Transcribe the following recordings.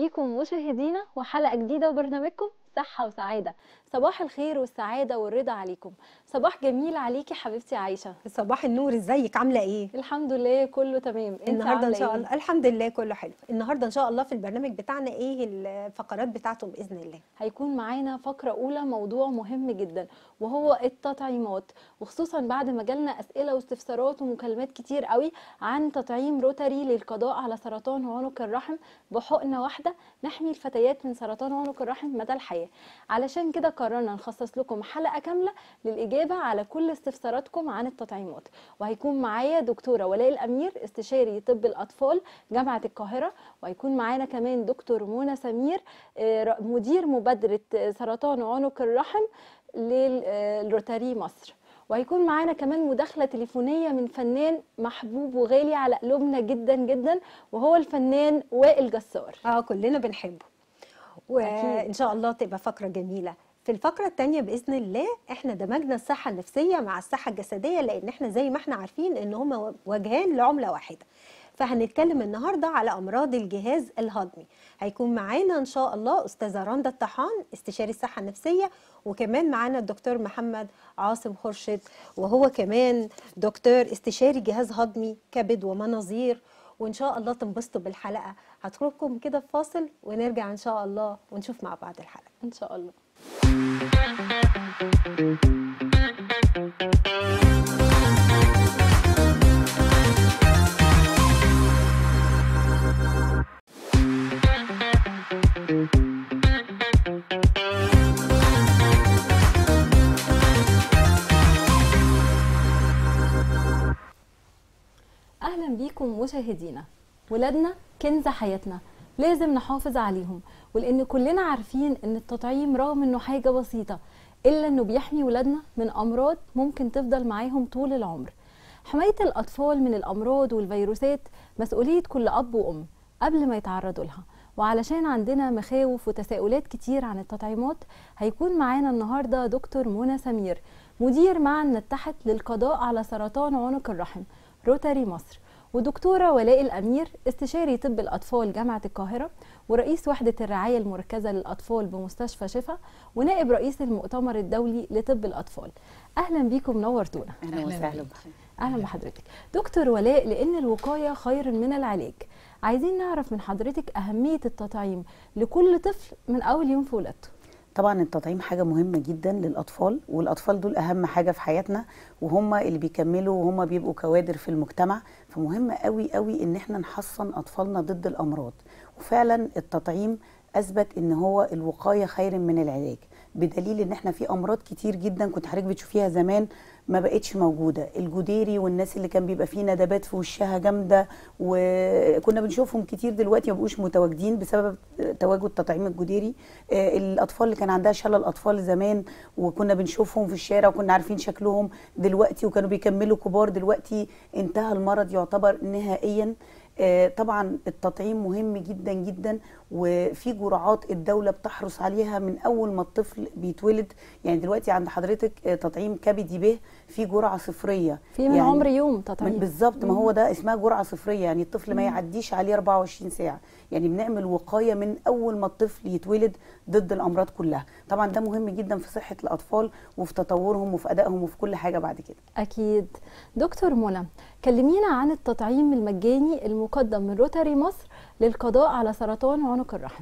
بيكم مشاهدينا وحلقة جديدة وبرنامجكم صحة وسعادة. صباح الخير والسعادة والرضا عليكم. صباح جميل عليكي حبيبتي عايشة. صباح النور، ازيك؟ عامله ايه؟ الحمد لله كله تمام. انت النهارده ان عاملة شاء ايه؟ الله الحمد لله كله حلو. النهارده ان شاء الله في البرنامج بتاعنا ايه الفقرات بتاعته باذن الله؟ هيكون معانا فقرة أولى موضوع مهم جدا وهو التطعيمات، وخصوصا بعد ما جالنا أسئلة واستفسارات ومكالمات كتير قوي عن تطعيم روتاري للقضاء على سرطان عنق الرحم بحقنة واحدة نحمي الفتيات من سرطان عنق الرحم مدى الحياة. علشان كده قررنا نخصص لكم حلقة كاملة للإجابة على كل استفساراتكم عن التطعيمات، وهيكون معايا دكتورة ولاء الأمير استشاري طب الأطفال جامعة القاهرة، وهيكون معانا كمان دكتور منى سمير مدير مبادرة سرطان عنق الرحم للروتاري مصر، وهيكون معانا كمان مداخلة تليفونية من فنان محبوب وغالي على قلوبنا جدا جدا وهو الفنان وائل جسار. كلنا بنحبه، وان شاء الله تبقى فقره جميله. في الفقره الثانيه باذن الله احنا دمجنا الصحه النفسيه مع الصحه الجسديه، لان احنا زي ما احنا عارفين ان هما وجهان لعمله واحده. فهنتكلم النهارده على امراض الجهاز الهضمي. هيكون معانا ان شاء الله استاذه رندا الطحان استشاري الصحه النفسيه، وكمان معانا الدكتور محمد عاصم خرشد وهو كمان دكتور استشاري جهاز هضمي كبد ومناظير. وان شاء الله تنبسطوا بالحلقه. هترككم كده في فاصل ونرجع ان شاء الله ونشوف مع بعض الحلقه ان شاء الله. اهلا بيكم مشاهدينا. ولادنا كنز حياتنا، لازم نحافظ عليهم، ولان كلنا عارفين ان التطعيم رغم انه حاجه بسيطه الا انه بيحمي ولادنا من امراض ممكن تفضل معاهم طول العمر. حمايه الاطفال من الامراض والفيروسات مسؤوليه كل اب وام قبل ما يتعرضوا لها، وعلشان عندنا مخاوف وتساؤلات كتير عن التطعيمات هيكون معانا النهارده دكتور منى سمير مدير معا نتحد للقضاء على سرطان عنق الرحم روتاري مصر، ودكتورة ولاء الأمير استشاري طب الأطفال جامعة القاهرة ورئيس وحدة الرعاية المركزة للأطفال بمستشفى شفا ونائب رئيس المؤتمر الدولي لطب الأطفال. أهلا بيكم، نورتونا. اهلا وسهلا. أهلا بحضرتك دكتور ولاء. لأن الوقاية خير من العلاج، عايزين نعرف من حضرتك أهمية التطعيم لكل طفل من أول يوم في ولادته. طبعا التطعيم حاجة مهمة جدا للأطفال، والأطفال دول أهم حاجة في حياتنا، وهم اللي بيكملوا وهم بيبقوا كوادر في المجتمع. فمهم قوي قوي إن احنا نحصن أطفالنا ضد الأمراض. وفعلا التطعيم أثبت إن هو الوقاية خير من العلاج، بدليل إن احنا في أمراض كتير جدا كنت حضرتك بتشوفيها زمان ما بقتش موجودة. الجديري والناس اللي كان بيبقى فيه ندبات في وشها جامدة وكنا بنشوفهم كتير، دلوقتي ما بقوش متواجدين بسبب تواجد تطعيم الجديري. الأطفال اللي كان عندها شلل الأطفال زمان وكنا بنشوفهم في الشارع وكنا عارفين شكلهم دلوقتي وكانوا بيكملوا كبار، دلوقتي انتهى المرض يعتبر نهائيا. طبعا التطعيم مهم جدا جدا، وفي جرعات الدولة بتحرص عليها من أول ما الطفل بيتولد. يعني دلوقتي عند حضرتك تطعيم كبدي ب في جرعة صفرية، في من يعني عمر يوم تطعيم بالظبط. ما هو ده اسمها جرعة صفرية، يعني الطفل ما يعديش عليه 24 ساعة. يعني بنعمل وقاية من أول ما الطفل يتولد ضد الأمراض كلها. طبعا ده مهم جدا في صحة الأطفال وفي تطورهم وفي أدائهم وفي كل حاجة بعد كده. أكيد. دكتور منى، كلمينا عن التطعيم المجاني المقدم من روتاري مصر للقضاء على سرطان عنق الرحم.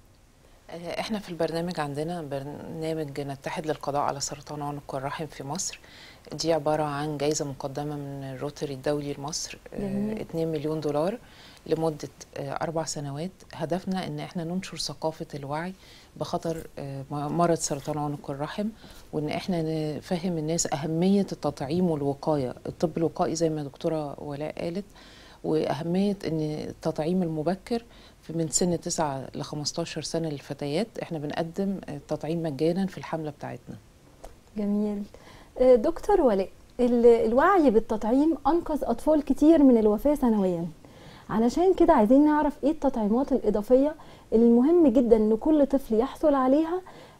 احنا في البرنامج عندنا برنامج نتحد للقضاء على سرطان عنق الرحم في مصر. دي عبارة عن جائزة مقدمة من الروتاري الدولي لمصر، 2 مليون دولار لمدة 4 سنوات. هدفنا ان احنا ننشر ثقافة الوعي بخطر مرض سرطان عنق الرحم، وان احنا نفهم الناس أهمية التطعيم والوقاية، الطب الوقائي زي ما دكتورة ولاء قالت، وأهمية ان التطعيم المبكر من سن 9 ل 15 سنة للفتيات. احنا بنقدم التطعيم مجانا في الحملة بتاعتنا. جميل. دكتور ولاء، الوعي بالتطعيم أنقذ أطفال كتير من الوفاة سنويا، علشان كده عايزين نعرف ايه التطعيمات الإضافية اللي المهم جدا ان كل طفل يحصل عليها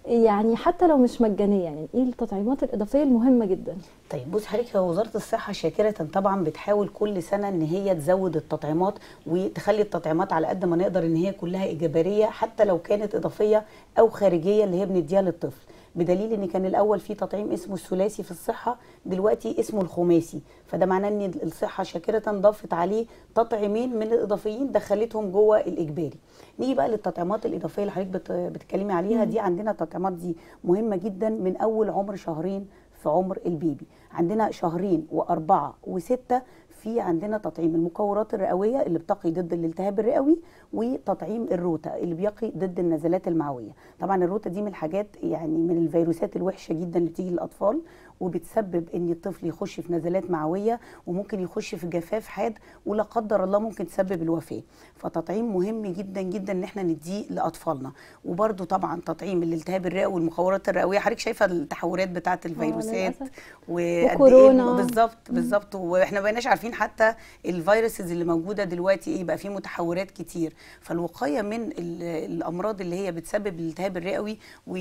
يعني حتى لو مش مجانيه، يعني ايه التطعيمات الاضافيه المهمه جدا؟ طيب بص حضرتك، هو وزاره الصحه شاكره طبعا بتحاول كل سنه ان هي تزود التطعيمات وتخلي التطعيمات على قد ما نقدر ان هي كلها اجباريه، حتى لو كانت اضافيه او خارجيه اللي هي بنديها للطفل. بدليل ان كان الاول في تطعيم اسمه الثلاثي في الصحه، دلوقتي اسمه الخماسي، فده معناه ان الصحه شاكره ضافت عليه تطعيمين من الاضافيين دخلتهم جوه الاجباري. نيجي بقى للتطعيمات الاضافيه اللي حضرتك بتتكلمي عليها دي. عندنا التطعيمات دي مهمه جدا من اول عمر شهرين في عمر البيبي. عندنا شهرين وأربعة وستة في عندنا تطعيم المقورات الرئويه اللي بتقي ضد الالتهاب الرئوي، وتطعيم الروتا اللي بيقي ضد النزلات المعويه. طبعا الروتا دي من الحاجات يعني من الفيروسات الوحشه جدا اللي بتيجي للاطفال، وبتسبب ان الطفل يخش في نزلات معويه، وممكن يخش في جفاف حاد، ولا قدر الله ممكن تسبب الوفاه. فتطعيم مهم جدا جدا ان احنا نديه لاطفالنا. وبرده طبعا تطعيم الالتهاب الرئوي والمقورات الرئويه، حضرتك شايفه التحورات بتاعه الفيروسات وكورونا. بالظبط. واحنا ما بقيناش عارفين حتى الفيروسز اللي موجوده دلوقتي ايه، بقى في متحورات كتير. فالوقايه من الامراض اللي هي بتسبب الالتهاب الرئوي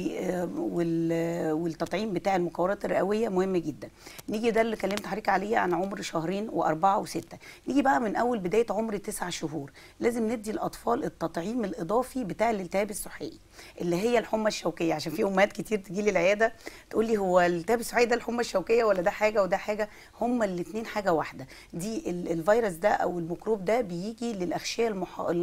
والتطعيم بتاع المقورات الرئويه مهم جدا. نيجي ده اللي كلمت حضرتك عليه عن عمر شهرين وأربعة وستة. نيجي بقى من اول بدايه عمر 9 شهور لازم ندي الاطفال التطعيم الاضافي بتاع الالتهاب السحائي اللي هي الحمى الشوكيه. عشان في امهات كتير تجي لي العياده تقول لي هو الالتهاب السحائي ده الحمى الشوكيه ولا ده حاجه وده حاجه؟ هما الاثنين حاجه واحده. دي الفيروس ده او الميكروب ده بيجي للاغشيه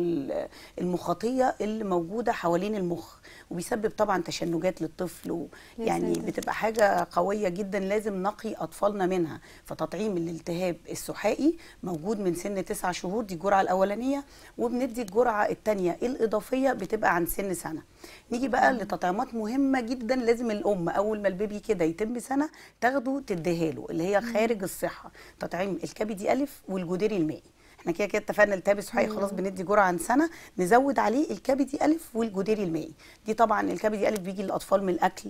المخاطيه اللي موجوده حوالين المخ، وبيسبب طبعا تشنجات للطفل، يعني بتبقى حاجه قويه جدا لازم نقي اطفالنا منها. فتطعيم الالتهاب السحائي موجود من سن 9 شهور، دي الجرعه الاولانيه، وبندي الجرعه الثانيه الاضافيه بتبقى عن سن سنه. نيجي بقى لتطعيمات مهمه جدا لازم الام اول ما البيبي كده يتم سنه تاخده تديها له، اللي هي خارج الصحه، تطعيم الكبدي الف والجدري المائي. احنا كده كده اتفقنا الالتهاب السحائي خلاص بندي جرعه عن سنه، نزود عليه الكبدي الف والجدري المائي. دي طبعا الكبدي الف بيجي للاطفال من الاكل،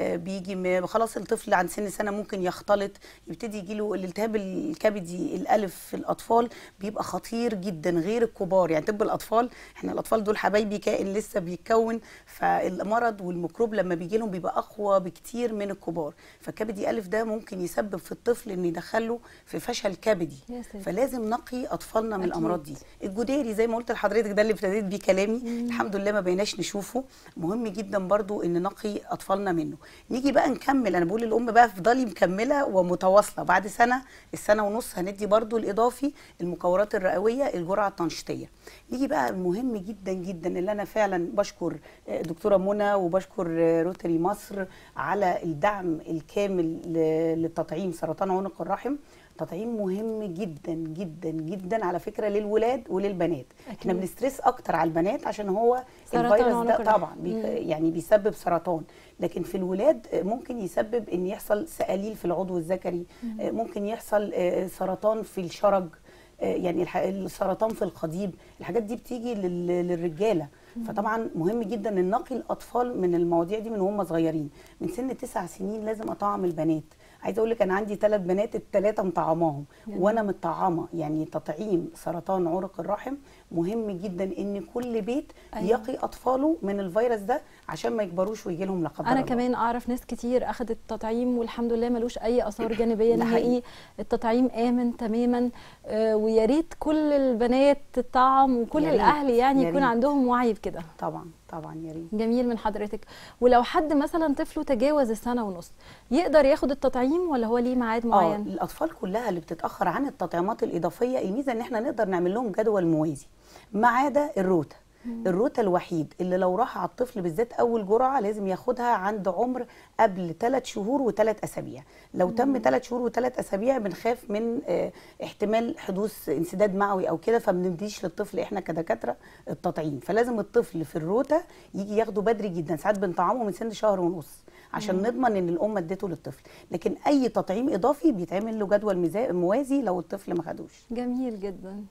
بيجي خلاص الطفل عن سن سنه ممكن يختلط يبتدي يجي له الالتهاب الكبدي الالف في الاطفال، بيبقى خطير جدا غير الكبار. يعني طب الاطفال، احنا الاطفال دول حبايبي كائن لسه بيتكون، فالمرض والميكروب لما بيجي لهم بيبقى اقوى بكتير من الكبار. فالكبدي الف ده ممكن يسبب في الطفل ان يدخله في فشل كبدي، فلازم نقي اطفالنا من الامراض دي. الجديري زي ما قلت لحضرتك ده اللي ابتديت بيه كلامي، الحمد لله ما بقيناش نشوفه، مهم جدا برضو ان نقي اطفالنا منه. نيجي بقى نكمل، انا بقول للام بقى افضلي مكمله ومتواصله، بعد السنه ونص هندي برضو الاضافي المقورات الرئويه الجرعه التنشيطيه. نيجي بقى المهم جدا جدا اللي انا فعلا بشكر دكتوره منى وبشكر روتري مصر على الدعم الكامل للتطعيم سرطان عنق الرحم. تطعيم مهم جدا جدا جدا على فكره للولاد وللبنات. احنا بنستريس اكتر على البنات عشان هو الفيروس ده طبعا يعني بيسبب سرطان، لكن في الولاد ممكن يسبب ان يحصل سقاليل في العضو الذكري، ممكن يحصل سرطان في الشرج، يعني السرطان في القضيب، الحاجات دي بتيجي للرجاله. فطبعا مهم جدا ان نقي الاطفال من المواضيع دي من وهم صغيرين. من سن 9 سنين لازم اطعم البنات. عايزه اقول لك انا عندي 3 بنات، ال3 مطعماهم وانا متطعمه. يعني تطعيم سرطان عنق الرحم مهم جدا ان كل بيت يقي اطفاله من الفيروس ده عشان ما يكبروش ويجي لهم لا قدر الله. انا كمان اعرف ناس كتير اخذت التطعيم والحمد لله ملوش اي اثار جانبيه نهائي. التطعيم امن تماما، ويا ريت كل البنات تطعم وكل الاهل يعني يكون عندهم وعي بكده. طبعا طبعا يا ريت. جميل من حضرتك. ولو حد مثلا طفله تجاوز السنه ونص يقدر ياخد التطعيم ولا هو ليه ميعاد معين؟ الاطفال كلها اللي بتتاخر عن التطعيمات الاضافيه الميزه ان احنا نقدر نعمل لهم جدول موازي ما عدا الروتا. الروتا الوحيد اللي لو راح على الطفل بالذات اول جرعه لازم ياخدها عند عمر قبل 3 شهور و3 اسابيع. لو تم 3 شهور و3 اسابيع بنخاف من احتمال حدوث انسداد معوي او كده، فما بنديش للطفل احنا كدكاتره التطعيم. فلازم الطفل في الروتا يجي ياخده بدري جدا، ساعات بنطعمه من سن شهر ونص عشان نضمن ان الام ادته للطفل. لكن اي تطعيم اضافي بيتعمل له جدول موازي لو الطفل ما خدوش. جميل جدا.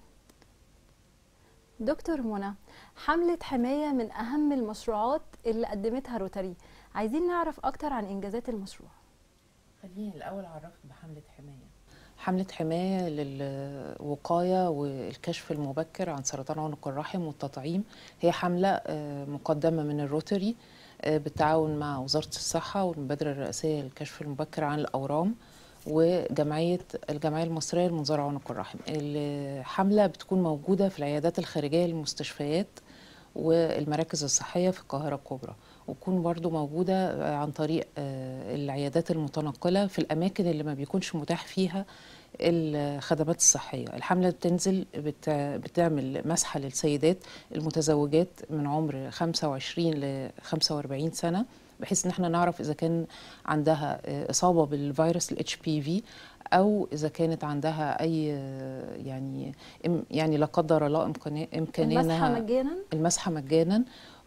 دكتور منى، حملة حماية من أهم المشروعات اللي قدمتها روتري، عايزين نعرف أكتر عن إنجازات المشروع. خليني الأول أعرف بحملة حماية. حملة حماية للوقاية والكشف المبكر عن سرطان عنق الرحم والتطعيم هي حملة مقدمة من الروتري بالتعاون مع وزارة الصحة والمبادرة الرئاسية للكشف المبكر عن الأورام الجمعية المصرية لمنظار عنق الرحم. الحملة بتكون موجودة في العيادات الخارجية للمستشفيات والمراكز الصحية في القاهرة الكبرى، وتكون برضو موجودة عن طريق العيادات المتنقلة في الأماكن اللي ما بيكونش متاح فيها الخدمات الصحية. الحملة بتنزل بتعمل مسحة للسيدات المتزوجات من عمر 25 ل 45 سنة، بحيث ان احنا نعرف اذا كان عندها اصابة بالفيروس الاتش بي في، او اذا كانت عندها اي يعني لا قدر الله امكاننا المسحة مجانا.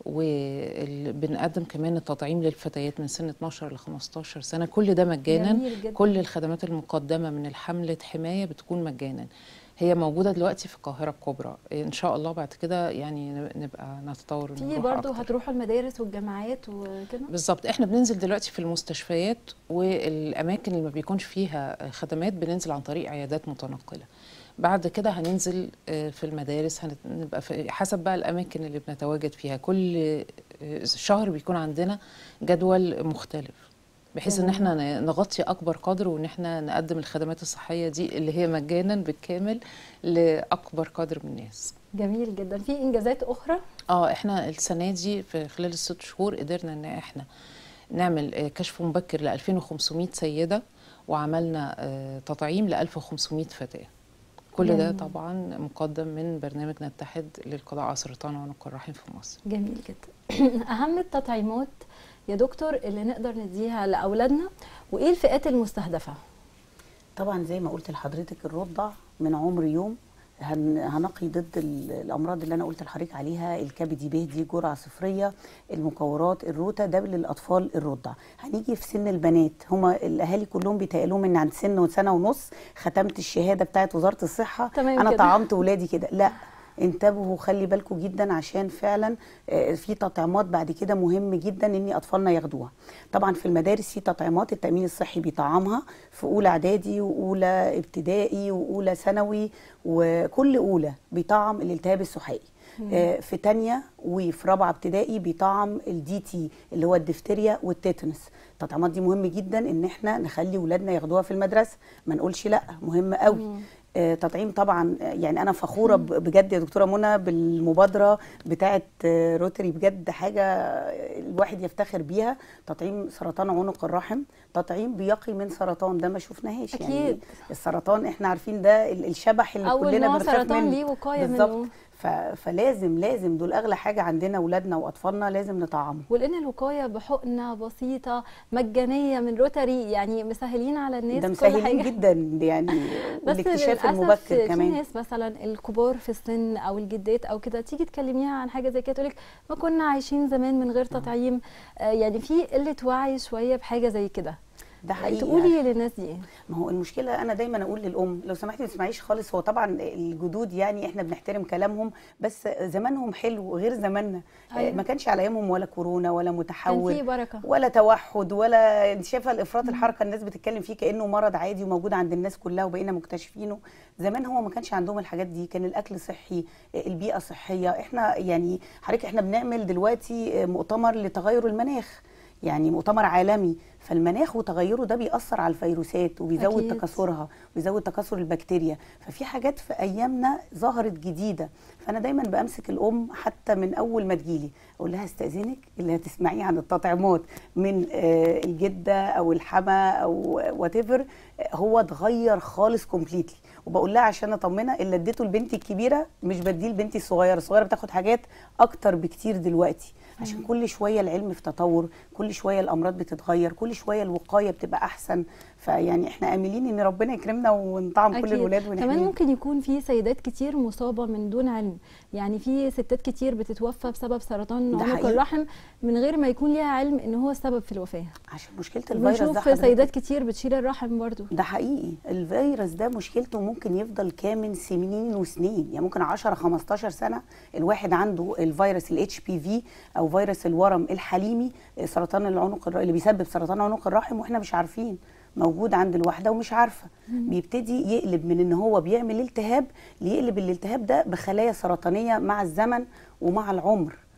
وبنقدم كمان التطعيم للفتيات من سن 12 ل 15 سنة، كل ده مجانا. كل الخدمات المقدمة من الحملة حماية بتكون مجانا. هي موجودة دلوقتي في القاهرة الكبرى، إن شاء الله بعد كده يعني نبقى نتطور في برضه هتروحوا المدارس والجامعات وكده؟ بالظبط، احنا بننزل دلوقتي في المستشفيات والأماكن اللي ما بيكونش فيها خدمات بننزل عن طريق عيادات متنقلة. بعد كده هننزل في المدارس، هنبقى في حسب بقى الأماكن اللي بنتواجد فيها. كل شهر بيكون عندنا جدول مختلف بحيث ان احنا نغطي اكبر قدر، وان احنا نقدم الخدمات الصحيه دي اللي هي مجانا بالكامل لاكبر قدر من الناس. جميل جدا. في انجازات اخرى؟ احنا السنه دي في خلال ال6 شهور قدرنا ان احنا نعمل كشف مبكر ل 2500 سيده، وعملنا تطعيم ل 1500 فتاه. كل ده طبعا مقدم من برنامج نتحد للقضاء على سرطان عنق الرحم في مصر. جميل جدا. اهم التطعيمات يا دكتور اللي نقدر نديها لاولادنا، وايه الفئات المستهدفه؟ طبعا زي ما قلت لحضرتك الرضع من عمر يوم هنقي ضد الامراض اللي انا قلت لحضرتك عليها، الكبدي ب دي جرعه صفريه، المكورات، الروتا، ده للاطفال الرضع. هنيجي في سن البنات، هما الاهالي كلهم بيتقالوا ان عند سنه ونص ختمت الشهاده بتاعت وزاره الصحه انا كده طعمت ولادي كده. لا، انتبهوا، خلي بالكم جدا، عشان فعلا في تطعيمات بعد كده مهم جدا ان اطفالنا ياخدوها. طبعا في المدارس في تطعيمات التامين الصحي بيطعمها في اولى اعدادي واولى ابتدائي واولى ثانوي، وكل اولى بيطعم الالتهاب السحائي. في تانية وفي رابعه ابتدائي بيطعم الدي تي اللي هو الدفتيريا والتيتانوس. التطعيمات دي مهم جدا ان احنا نخلي ولادنا ياخدوها في المدرسه، ما نقولش لا، مهم قوي. تطعيم طبعا، يعني انا فخوره بجد يا دكتوره منى بالمبادره بتاعه روتري، بجد حاجه الواحد يفتخر بيها. تطعيم سرطان عنق الرحم تطعيم بيقي من سرطان، ده ما شفناهاش. أكيد. يعني السرطان احنا عارفين ده الشبح اللي كلنا بنخاف منه. سرطان ليه وقايه منه. فلازم دول اغلى حاجه عندنا، اولادنا واطفالنا لازم نطعمهم. ولان الوقايه بحقنه بسيطه مجانيه من روتري، يعني مسهلين على الناس ده مسهلين جدا يعني. والاكتشاف المبكر كمان. في ناس مثلا الكبار في السن او الجدات او كده تيجي تكلميها عن حاجه زي كده تقولك ما كنا عايشين زمان من غير تطعيم. يعني في قله وعي شويه بحاجه زي كده. ده حقيقي. تقولي للناس دي ايه؟ ما هو المشكله انا دايما اقول للام لو سمحتي ما تسمعيش خالص. هو طبعا الجدود يعني احنا بنحترم كلامهم، بس زمانهم حلو غير زماننا. أيوة. ما كانش على ايامهم ولا كورونا ولا متحول، كان في بركه، ولا توحد، ولا انت شايفه الافراط الحركه الناس بتتكلم فيه كانه مرض عادي وموجود عند الناس كلها وبقينا مكتشفينه. زمان هو ما كانش عندهم الحاجات دي، كان الاكل صحي، البيئه صحيه. احنا يعني حضرتك احنا بنعمل دلوقتي مؤتمر لتغير المناخ، يعني مؤتمر عالمي. فالمناخ وتغيره ده بيأثر على الفيروسات وبيزود تكاثرها وبيزود تكاثر البكتيريا. ففي حاجات في ايامنا ظهرت جديده. فانا دايما بامسك الام حتى من اول ما تجيلي اقول لها استاذنك اللي هتسمعيه عن التطعيمات من الجده او الحما او وات ايفر هو اتغير خالص كومبليتلي. وبقول لها عشان اطمنها اللي اديته لبنتي الكبيره مش بديه لبنتي الصغيره. الصغيره بتاخد حاجات اكتر بكتير دلوقتي، عشان كل شويه العلم في تطور، كل شويه الامراض بتتغير، كل شويه الوقايه بتبقى احسن. فيعني احنا املين ان ربنا يكرمنا ونطعم كل الولاد ونحميهم. كمان ممكن يكون في سيدات كتير مصابه من دون علم، يعني في ستات كتير بتتوفى بسبب سرطان عنق الرحم من غير ما يكون ليها علم ان هو السبب في الوفاه. عشان مشكله الفيروس ده بنشوف سيدات كتير بتشيل الرحم برضو. ده حقيقي. الفيروس ده مشكلته ممكن يفضل كامن سنين وسنين، يعني ممكن 10 15 سنه الواحد عنده الفيروس الاتش بي في او فيروس الورم الحليمي، سرطان العنق اللي بيسبب سرطان عنق الرحم، واحنا مش عارفين، موجود عند الواحده ومش عارفه. بيبتدي يقلب من ان هو بيعمل التهاب ليقلب الالتهاب ده بخلايا سرطانيه مع الزمن ومع العمر.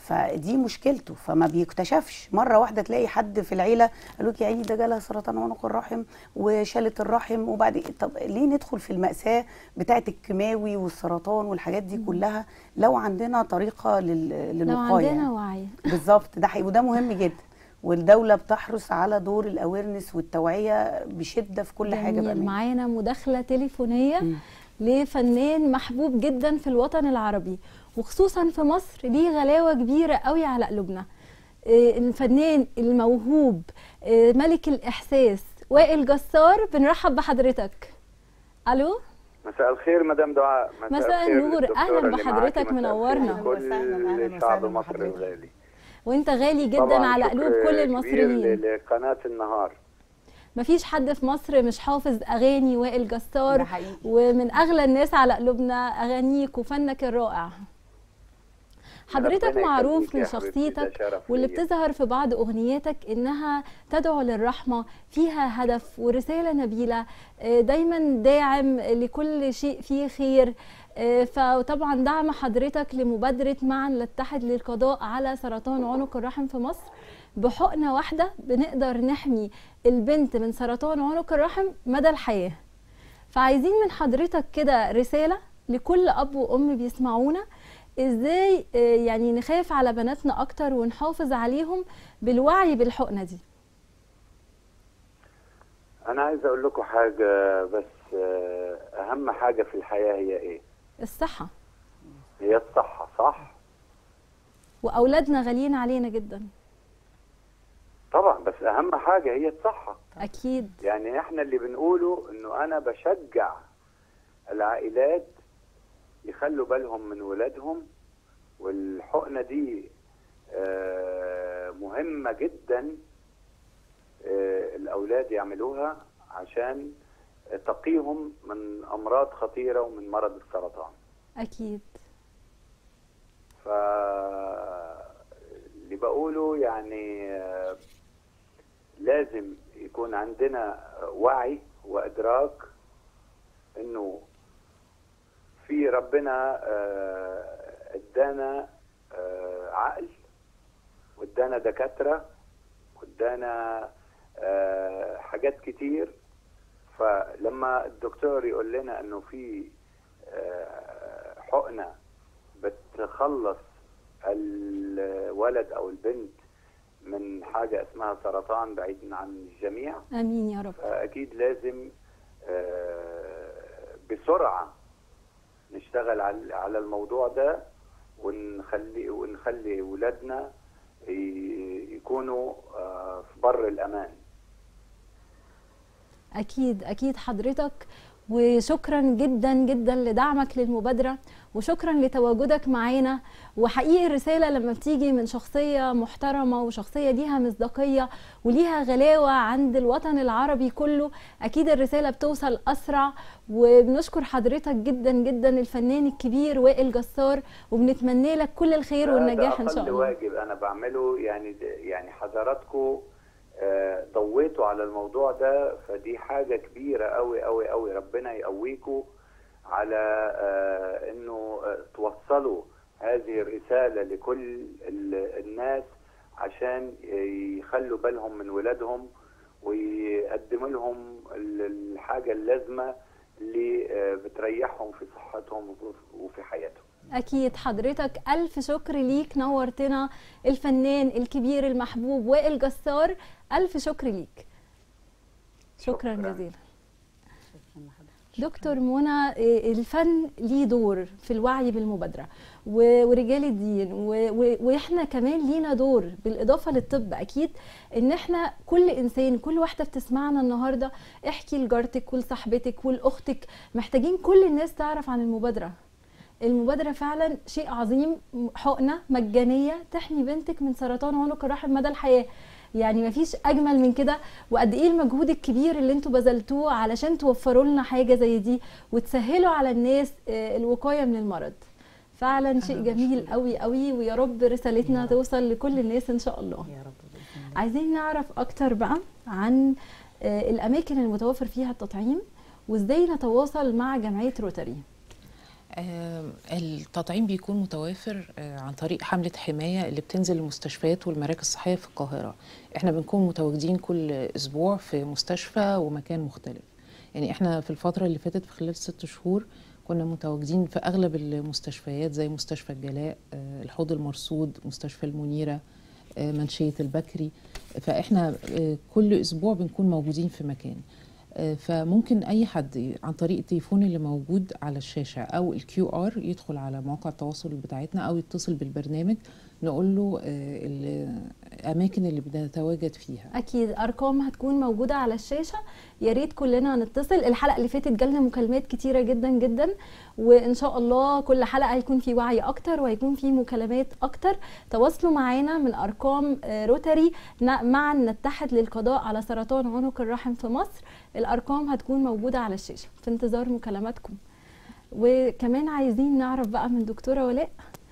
فدي مشكلته، فما بيكتشفش. مره واحده تلاقي حد في العيله قالوا لك يا عيني ده جالها سرطان عنق الرحم وشالت الرحم، وبعد طب ليه ندخل في المأساة بتاعه الكيماوي والسرطان والحاجات دي كلها لو عندنا طريقه للوقايه؟ لو عندنا وعي. بالظبط، ده حقيقي وده مهم جدا، والدولة بتحرص على دور الاويرنس والتوعية بشدة في كل حاجة. بقى معانا مداخلة تليفونية لفنان محبوب جدا في الوطن العربي وخصوصا في مصر، ليه غلاوة كبيرة قوي على قلوبنا. الفنان الموهوب ملك الإحساس وائل جسار، بنرحب بحضرتك. ألو، مساء الخير مدام دعاء. مساء النور، أهلا بحضرتك، منورنا. كل شعب مصر الغالي، وانت غالي جدا على قلوب كل المصريين. لقناة النهار، مفيش حد في مصر مش حافظ اغاني وائل جسار، ومن اغلى الناس على قلوبنا اغانيك وفنك الرائع. حضرتك معروف من شخصيتك واللي بتظهر في بعض اغنياتك انها تدعو للرحمه، فيها هدف ورساله نبيله، دايما داعم لكل شيء فيه خير. فطبعا دعم حضرتك لمبادره معا نتحد للقضاء على سرطان عنق الرحم في مصر. بحقنه واحده بنقدر نحمي البنت من سرطان عنق الرحم مدى الحياه. فعايزين من حضرتك كده رساله لكل اب وام بيسمعونا، ازاي يعني نخاف على بناتنا اكتر ونحافظ عليهم بالوعي بالحقنه دي. انا عايز اقول لكم حاجه بس، اهم حاجه في الحياه هي ايه؟ الصحه. هي الصحه، صح؟ واولادنا غاليين علينا جدا طبعا، بس اهم حاجه هي الصحه. اكيد. يعني احنا اللي بنقوله انه انا بشجع العائلات يخلوا بالهم من ولادهم، والحقنه دي مهمه جدا الاولاد يعملوها عشان تقيهم من امراض خطيره ومن مرض السرطان. اكيد. اللي بقوله يعني لازم يكون عندنا وعي وادراك انه في ربنا ادانا عقل، وادانا دكاتره، وادانا حاجات كتير. فلما الدكتور يقول لنا انه في حقنه بتخلص الولد او البنت من حاجه اسمها سرطان بعيدا عن الجميع، امين يا رب، فاكيد لازم بسرعه نشتغل على الموضوع ده، ونخلي ولادنا يكونوا في بر الامان. اكيد اكيد حضرتك، وشكرا جدا جدا لدعمك للمبادره، وشكرا لتواجدك معانا. وحقيقي الرساله لما بتيجي من شخصيه محترمه وشخصيه ليها مصداقيه وليها غلاوه عند الوطن العربي كله، اكيد الرساله بتوصل اسرع. وبنشكر حضرتك جدا جدا الفنان الكبير وائل جسار، وبنتمنى لك كل الخير والنجاح ان شاء الله. ده واجب انا بعمله، يعني حضراتكم ضويتوا على الموضوع ده، فدي حاجه كبيره قوي قوي قوي. ربنا يقويكم على انه توصلوا هذه الرساله لكل الناس عشان يخلوا بالهم من ولادهم ويقدموا لهم الحاجه اللازمه اللي بتريحهم في صحتهم وفي حياتهم. أكيد. حضرتك ألف شكر ليك، نورتنا الفنان الكبير المحبوب وائل جسار، ألف شكر ليك. شكرا جزيلا. دكتور منى، الفن ليه دور في الوعي بالمبادرة ورجال الدين، واحنا كمان لينا دور بالإضافة للطب. أكيد إن احنا كل إنسان، كل واحدة بتسمعنا النهاردة، احكي لجارتك ولصاحبتك ولأختك، محتاجين كل الناس تعرف عن المبادرة. المبادرة فعلا شيء عظيم، حقنة مجانية تحمي بنتك من سرطان عنق الرحم مدى الحياة. يعني مفيش أجمل من كده. وقد إيه المجهود الكبير اللي انتوا بذلتوه علشان توفروا لنا حاجة زي دي وتسهلوا على الناس الوقاية من المرض. فعلا شيء جميل قوي قوي، ويا رب رسالتنا توصل لكل الناس إن شاء الله. يا رب. عايزين نعرف أكتر بقى عن الأماكن المتوفر فيها التطعيم، وإزاي نتواصل مع جمعية روتري. التطعيم بيكون متوافر عن طريق حملة حماية اللي بتنزل المستشفيات والمراكز الصحية في القاهرة. احنا بنكون متواجدين كل أسبوع في مستشفى ومكان مختلف. يعني احنا في الفترة اللي فاتت في خلال 6 شهور كنا متواجدين في أغلب المستشفيات زي مستشفى الجلاء، الحوض المرصود، مستشفى المنيرة، منشية البكري. فاحنا كل أسبوع بنكون موجودين في مكان. فممكن اي حد عن طريق التليفون اللي موجود على الشاشه او الQR يدخل على مواقع التواصل بتاعتنا او يتصل بالبرنامج نقول له الاماكن اللي بنتواجد فيها. اكيد ارقام هتكون موجوده على الشاشه، يا ريت كلنا نتصل. الحلقه اللي فاتت جالنا مكالمات كتيره جدا جدا، وان شاء الله كل حلقه هيكون في وعي اكتر وهيكون في مكالمات اكتر. تواصلوا معانا من ارقام روتاري معا نتحد للقضاء على سرطان عنق الرحم في مصر. الارقام هتكون موجوده على الشاشه في انتظار مكالماتكم. وكمان عايزين نعرف بقى من دكتوره ولاء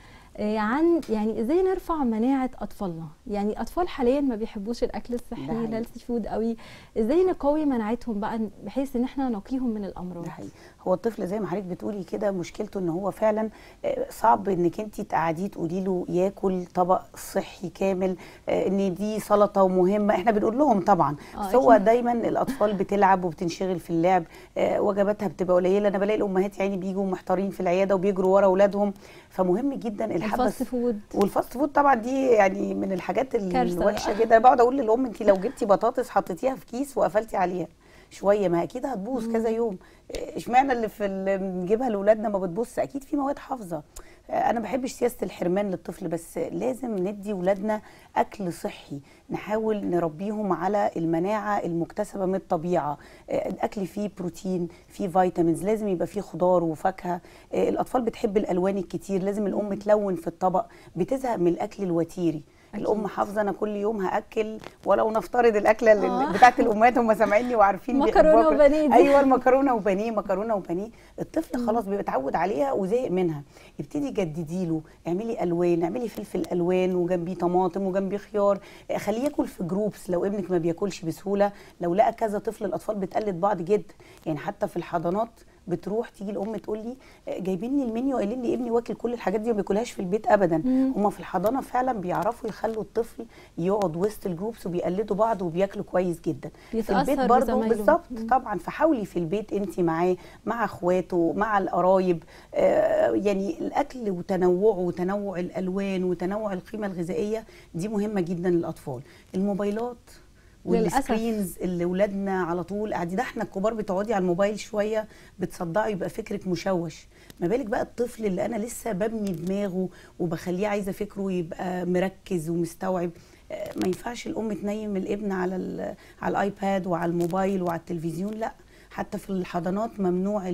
عن يعني ازاي نرفع مناعه اطفالنا. يعني اطفال حاليا ما بيحبوش الاكل الصحي الهيلثي فود قوي، ازاي نقوي مناعتهم بقى بحيث ان احنا نقيهم من الامراض؟ هو الطفل زي ما حضرتك بتقولي كده مشكلته ان هو فعلا صعب انك انت تقعديه تقولي له ياكل طبق صحي كامل، ان دي سلطه ومهمه. احنا بنقول لهم طبعا، بس هو دايما الاطفال بتلعب وبتنشغل في اللعب، وجباتها بتبقى قليله. انا بلاقي الامهات يعني بيجوا محتارين في العياده وبيجروا ورا اولادهم. فمهم جدا الفاست فود. والفاست فود طبعا دي يعني من الحاجات الوحشه جدا. بقعد اقول للام انت لو جبتي بطاطس حطيتيها في كيس وقفلتي عليها شويه ما اكيد هتبوظ كذا يوم. اشمعنى اللي بنجيبها لاولادنا ما بتبص؟ اكيد في مواد حافظه. انا ما بحبش سياسه الحرمان للطفل، بس لازم ندي ولادنا اكل صحي، نحاول نربيهم على المناعه المكتسبه من الطبيعه. الاكل فيه بروتين، فيه فيتامينز، لازم يبقى فيه خضار وفاكهه. الاطفال بتحب الالوان الكتير، لازم الام تلون في الطبق، بتزهق من الاكل الوتيري. الام حافظه انا كل يوم هاكل، ولو نفترض الاكله بتاعت الامهات هم سامعيني وعارفين مكرونه وبانيه. ايوه المكرونه وبانيه، مكرونه وبانيه. الطفل خلاص بيبقى اتعود عليها وزهق منها. ابتدي جددي له، اعملي الوان، اعملي فلفل الوان وجنبيه طماطم وجنبيه خيار. خليه ياكل في جروبس لو ابنك ما بياكلش بسهوله. لو لقى كذا طفل، الاطفال بتقلد بعض جدا. يعني حتى في الحضانات بتروح تيجي الام تقول لي جايبين لي المنيو قايلين لي ابني واكل كل الحاجات دي وما بياكلهاش في البيت ابدا. هم في الحضانه فعلا بيعرفوا يخلوا الطفل يقعد وسط الجروبس وبيقلدوا بعض وبياكلوا كويس جدا. في البيت برضه بالظبط طبعا. فحاولي في البيت انت معاه، مع اخواته، مع القرايب، يعني الاكل وتنوعه وتنوع الالوان وتنوع القيمه الغذائيه دي مهمه جدا للاطفال. الموبايلات والسكرينز اللي ولادنا على طول قاعدين، ده احنا الكبار بتقعدي على الموبايل شويه بتصدعي يبقى فكرك مشوش، ما بالك بقى الطفل اللي انا لسه ببني دماغه وبخليه عايزه فكره يبقى مركز ومستوعب. ما ينفعش الام تنيم الابن على الايباد وعلى الموبايل وعلى التلفزيون، لا. حتى في الحضانات ممنوع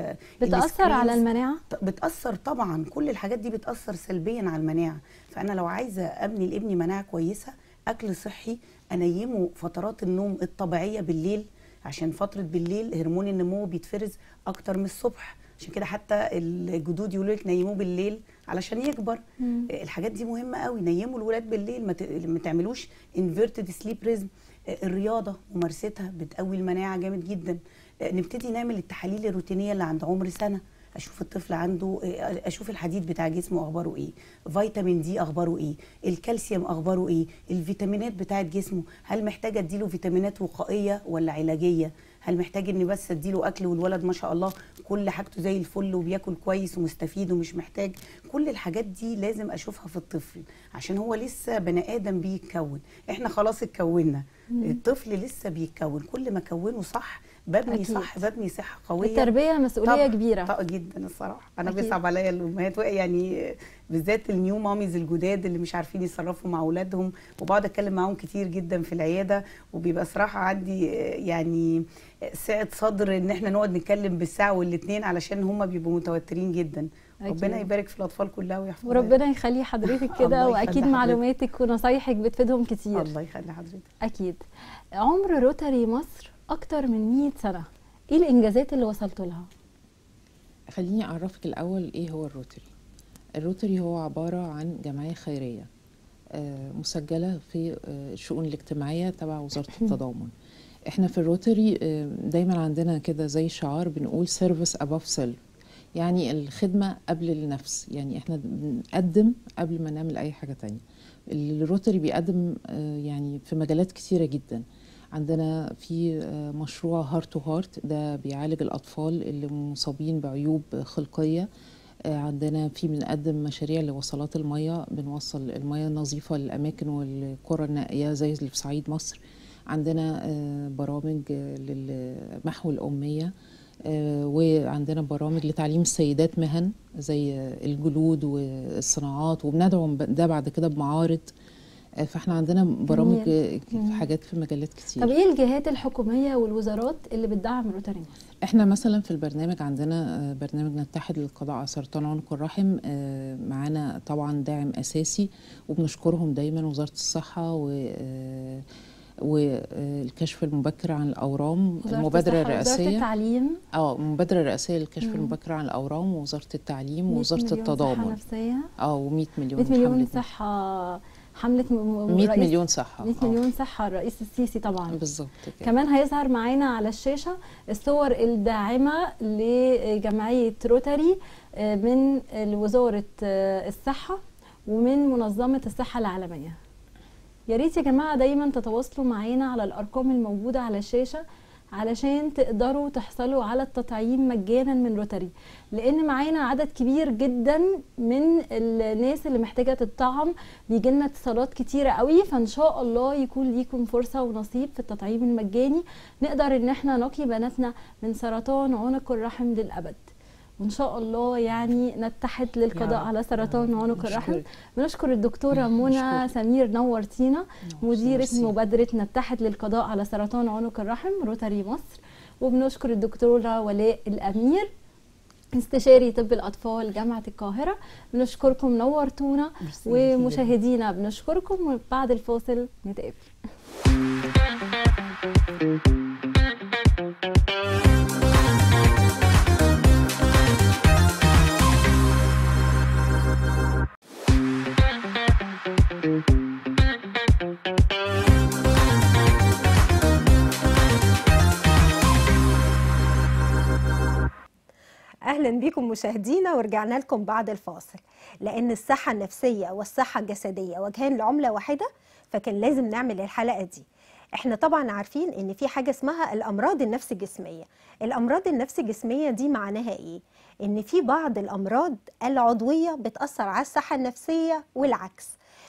بتأثر على المناعه؟ بتأثر طبعا، كل الحاجات دي بتأثر سلبيا على المناعه. فانا لو عايزه ابني لابني مناعه كويسه، اكل صحي، انيمه فترات النوم الطبيعيه بالليل، عشان فتره بالليل هرمون النمو بيتفرز اكتر من الصبح. عشان كده حتى الجدود يقولوا لك نيموه بالليل علشان يكبر. الحاجات دي مهمه قوي. نيموا الولاد بالليل، ما تعملوش انفيرتد سليب ريزم. الرياضه ممارستها بتقوي المناعه جامد جدا. نبتدي نعمل التحاليل الروتينيه اللي عند عمر سنه، اشوف الطفل عنده، اشوف الحديد بتاع جسمه اخباره ايه، فيتامين دي اخباره ايه، الكالسيوم اخباره ايه، الفيتامينات بتاعه جسمه، هل محتاجه اديله فيتامينات وقائيه ولا علاجيه، هل محتاج اني بس اديله اكل والولد ما شاء الله كل حاجته زي الفل وبياكل كويس ومستفيد ومش محتاج. كل الحاجات دي لازم اشوفها في الطفل عشان هو لسه بني ادم بيتكون. احنا خلاص اتكوننا، الطفل لسه بيتكون. كل ما كونه صح ببني أكيد. صح ببني صحه قويه. التربيه مسؤوليه كبيره جدا الصراحه. انا بيصعب عليا الامهات يعني بالذات النيو ماميز الجداد اللي مش عارفين يتصرفوا مع اولادهم، وبقعد اتكلم معاهم كتير جدا في العياده، وبيبقى صراحه عندي يعني سعه صدر ان احنا نقعد نتكلم بالساعه والاثنين علشان هم بيبقوا متوترين جدا. أكيد. ربنا يبارك في الاطفال كلها ويحفظها وربنا يخلي حضرتك كده واكيد معلوماتك ونصايحك بتفيدهم كتير. الله يخلي حضرتك. اكيد. عمر روتاري مصر اكتر من 100 سنه، ايه الانجازات اللي وصلتوا لها؟ خليني اعرفك الاول ايه هو الروتري. الروتري هو عباره عن جمعيه خيريه مسجله في الشؤون الاجتماعيه تبع وزاره التضامن. احنا في الروتري دايما عندنا كده زي شعار بنقول سيرفيس اباف سيلف، يعني الخدمة قبل النفس، يعني احنا بنقدم قبل ما نعمل اي حاجة تانية. الروتري بيقدم يعني في مجالات كتيرة جدا. عندنا في مشروع هارت تو هارت، ده بيعالج الأطفال اللي مصابين بعيوب خلقية. عندنا في بنقدم مشاريع لوصلات المياه، بنوصل المياه النظيفة للأماكن والقرى النائية زي اللي في صعيد مصر. عندنا برامج لمحو الأمية، وعندنا برامج لتعليم السيدات مهن زي الجلود والصناعات، وبندعم ده بعد كده بمعارض. فاحنا عندنا برامج في حاجات في مجالات كتير. طب ايه الجهات الحكوميه والوزارات اللي بتدعم روتري مصر؟ احنا مثلا في البرنامج عندنا برنامج نتحد للقضاء على سرطان عنق الرحم، معانا طبعا داعم اساسي وبنشكرهم دايما، وزاره الصحه والكشف المبكر عن الاورام، المبادره الرئاسيه، وزاره التعليم، المبادره الرئاسيه للكشف المبكر عن الاورام، ووزاره التعليم ووزاره التضامن، و100 مليون 100 مليون صحه، حمله 100 مليون صحه، 100 مليون صحه الرئيس السيسي طبعا. بالظبط كده. كمان هيظهر معانا على الشاشه الصور الداعمه لجمعيه روتري من وزاره الصحه ومن منظمه الصحه العالميه. يا ريت يا جماعه دايما تتواصلوا معانا على الارقام الموجوده على الشاشه علشان تقدروا تحصلوا على التطعيم مجانا من روتري، لان معانا عدد كبير جدا من الناس اللي محتاجه تتطعم، بيجي لنا اتصالات كتيره قوي، فان شاء الله يكون ليكم فرصه ونصيب في التطعيم المجاني، نقدر ان احنا نقي بناتنا من سرطان عنق الرحم للابد. وان شاء الله يعني نتحد للقضاء على سرطان عنق الرحم. بنشكر الدكتوره منى سمير، نورتينا، مديره مبادره نتحد للقضاء على سرطان عنق الرحم روتري مصر. وبنشكر الدكتوره ولاء الامير، استشاري طب الاطفال جامعه القاهره. بنشكركم، نورتونا، ومشاهدينا بنشكركم، وبعد الفاصل نتقابل. اهلا بكم مشاهدينا، ورجعنا لكم بعد الفاصل. لان الصحه النفسيه والصحه الجسديه وجهان لعمله واحده، فكان لازم نعمل الحلقه دي. احنا طبعا عارفين ان في حاجه اسمها الامراض النفس الجسميه. الامراض النفس الجسميه دي معناها ايه؟ ان في بعض الامراض العضويه بتاثر على الصحه النفسيه والعكس.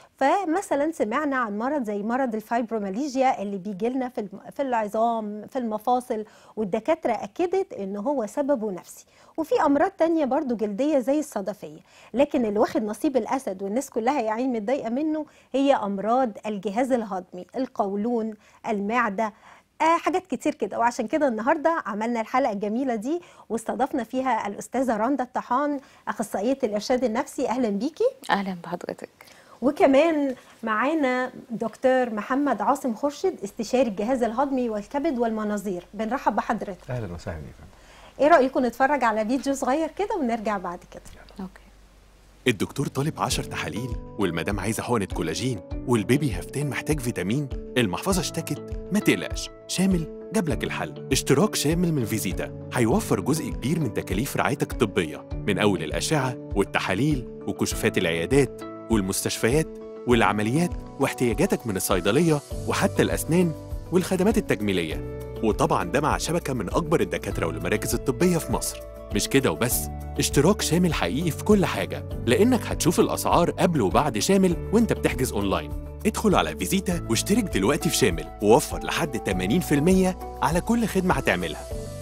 فمثلا سمعنا عن مرض زي مرض الفايبروماليجيا اللي بيجي لنا في العظام، في المفاصل، والدكاتره اكدت ان هو سببه نفسي. وفي امراض تانية برضو جلديه زي الصدفيه، لكن اللي واخد نصيب الاسد والناس كلها يا عين متضايقه منه هي امراض الجهاز الهضمي، القولون، المعده، حاجات كتير كده. وعشان كده النهارده عملنا الحلقه الجميله دي واستضفنا فيها الاستاذه رندا الطحان، اخصائيه الارشاد النفسي. اهلا بيكي. اهلا بحضرتك. وكمان معانا دكتور محمد عاصم خورشيد، استشاري الجهاز الهضمي والكبد والمناظير. بنرحب بحضرتك. اهلا وسهلا بيكم. ايه رايكم نتفرج على فيديو صغير كده ونرجع بعد كده؟ اوكي. الدكتور طالب 10 تحاليل، والمدام عايزه حقنه كولاجين، والبيبي هفتان محتاج فيتامين، المحفظه اشتكت. ما تقلقش، شامل جاب لك الحل. اشتراك شامل من فيزيتا هيوفر جزء كبير من تكاليف رعايتك الطبيه، من اول الاشعه والتحاليل وكشوفات العيادات والمستشفيات والعمليات واحتياجاتك من الصيدليه وحتى الاسنان والخدمات التجميليه. وطبعا ده مع شبكه من اكبر الدكاتره والمراكز الطبيه في مصر. مش كده وبس، اشتراك شامل حقيقي في كل حاجه، لانك هتشوف الاسعار قبل وبعد شامل وانت بتحجز اونلاين. ادخل على فيزيتا واشترك دلوقتي في شامل، ووفر لحد 80% على كل خدمه هتعملها.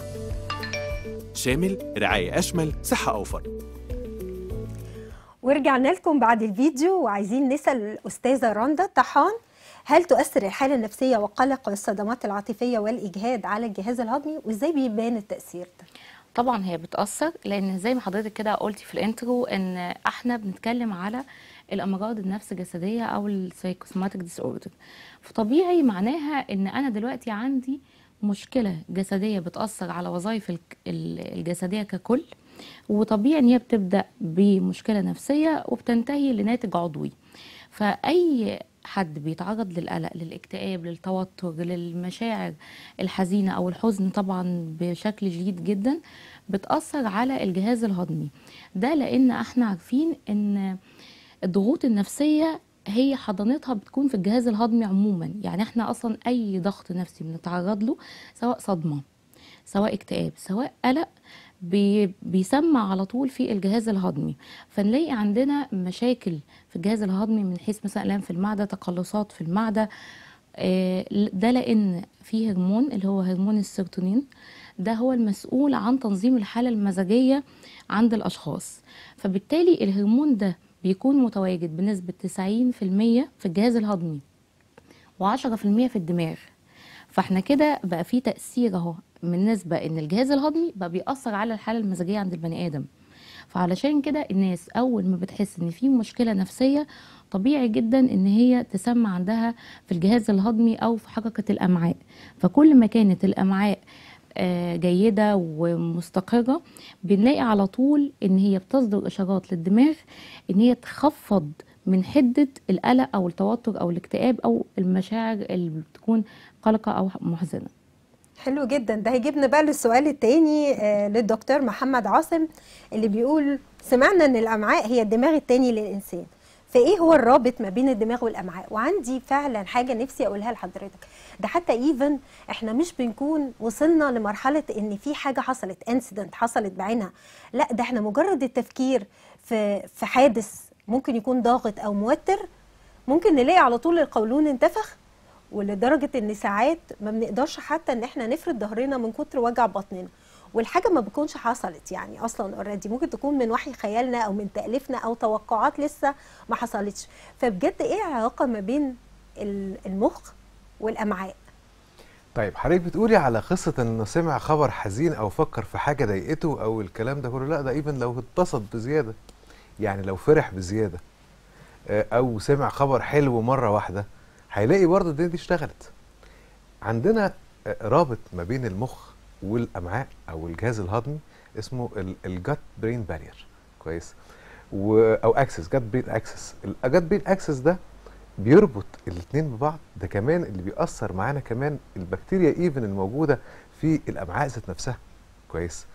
شامل، رعايه اشمل، صحه اوفر. ورجعنا لكم بعد الفيديو، وعايزين نسال الاستاذه رندا الطحان، هل تؤثر الحاله النفسيه والقلق والصدمات العاطفيه والاجهاد على الجهاز الهضمي، وازاي بيبان التاثير ده؟ طبعا هي بتاثر، لان زي ما حضرتك كده قلتي في الانترو ان احنا بنتكلم على الامراض النفس الجسديه او السايكوسوماتيك ديس اوردر. فطبيعي معناها ان انا دلوقتي عندي مشكله جسديه بتاثر على وظائف الجسديه ككل، وطبيعي ان هي بتبدا بمشكله نفسيه وبتنتهي لناتج عضوي. فاي حد بيتعرض للقلق، للاكتئاب، للتوتر، للمشاعر الحزينه او الحزن طبعا بشكل شديد جدا، بتأثر على الجهاز الهضمي. ده لأن احنا عارفين ان الضغوط النفسية هي حضانتها بتكون في الجهاز الهضمي عموما. يعني احنا اصلا اي ضغط نفسي بنتعرض له، سواء صدمة، سواء اكتئاب، سواء قلق، بيسمع على طول في الجهاز الهضمي. فنلاقي عندنا مشاكل في الجهاز الهضمي من حيث مثلا الام في المعدة، تقلصات في المعدة. ده لان في هرمون اللي هو هرمون السيروتونين، ده هو المسؤول عن تنظيم الحالة المزاجية عند الأشخاص. فبالتالي الهرمون ده بيكون متواجد بنسبة 90% في الجهاز الهضمي و10% في الدماغ. فاحنا كده بقى في تأثير اهو من نسبة ان الجهاز الهضمي بقى بيأثر على الحالة المزاجية عند البني آدم. فعلشان كده الناس اول ما بتحس ان في مشكلة نفسية، طبيعي جدا ان هي تسمى عندها في الجهاز الهضمي او في حركة الامعاء. فكل ما كانت الامعاء جيدة ومستقرة، بنلاقي على طول ان هي بتصدر اشارات للدماغ ان هي تخفض من حدة القلق او التوتر او الاكتئاب او المشاعر اللي بتكون قلقة او محزنة. حلو جدا. ده هيجيبنا بقى للسؤال التاني للدكتور محمد عاصم، اللي بيقول سمعنا ان الامعاء هي الدماغ التاني للانسان، فايه هو الرابط ما بين الدماغ والامعاء؟ وعندي فعلا حاجه نفسي اقولها لحضرتك، ده حتى ايفن احنا مش بنكون وصلنا لمرحله ان في حاجه حصلت، انسيدنت حصلت بعينها، لا ده احنا مجرد التفكير في حادث ممكن يكون ضاغط او موتر، ممكن نلاقي على طول القولون انتفخ، ولدرجه ان ساعات ما بنقدرش حتى ان احنا نفرد ظهرنا من كتر وجع بطننا، والحاجه ما بتكونش حصلت يعني اصلا اوريدي، ممكن تكون من وحي خيالنا او من تاليفنا او توقعات لسه ما حصلتش. فبجد ايه العلاقه ما بين المخ والامعاء؟ طيب حضرتك بتقولي على قصه انه سمع خبر حزين او فكر في حاجه ضايقته او الكلام ده كله، لا ده ايفن لو اتبسط بزياده، يعني لو فرح بزياده او سمع خبر حلو مره واحده، هيلاقي برضه الدنيا دي اشتغلت. عندنا رابط ما بين المخ والامعاء او الجهاز الهضمي اسمه الجات برين بارير، كويس، او اكسس، جات برين اكسس. الجات برين اكسس ده بيربط الاثنين ببعض. ده كمان اللي بيأثر معانا كمان البكتيريا ايفن الموجوده في الامعاء ذات نفسها، كويس.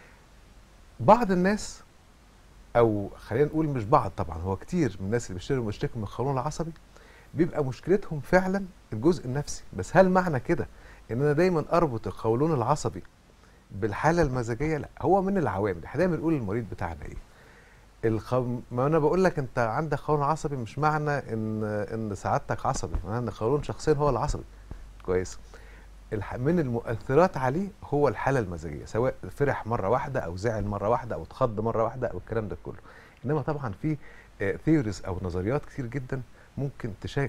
بعض الناس، او خلينا نقول مش بعض طبعا، هو كتير من الناس اللي بيشتكوا من القولون العصبي بيبقى مشكلتهم فعلا الجزء النفسي. بس هل معنى كده ان انا دايما اربط القولون العصبي بالحاله المزاجيه؟ لا، هو من العوامل. احنا دايما بنقول للمريض بتاعنا ايه، ما انا بقول لك انت عندك قولون عصبي مش معنى ان سعادتك عصبي، معنى ان القولون شخصيا هو العصبي، كويس. من المؤثرات عليه هو الحاله المزاجيه، سواء فرح مره واحده او زعل مره واحده او اتخض مره واحده او الكلام ده كله. انما طبعا في ثيوريز او نظريات كتير جدا ممكن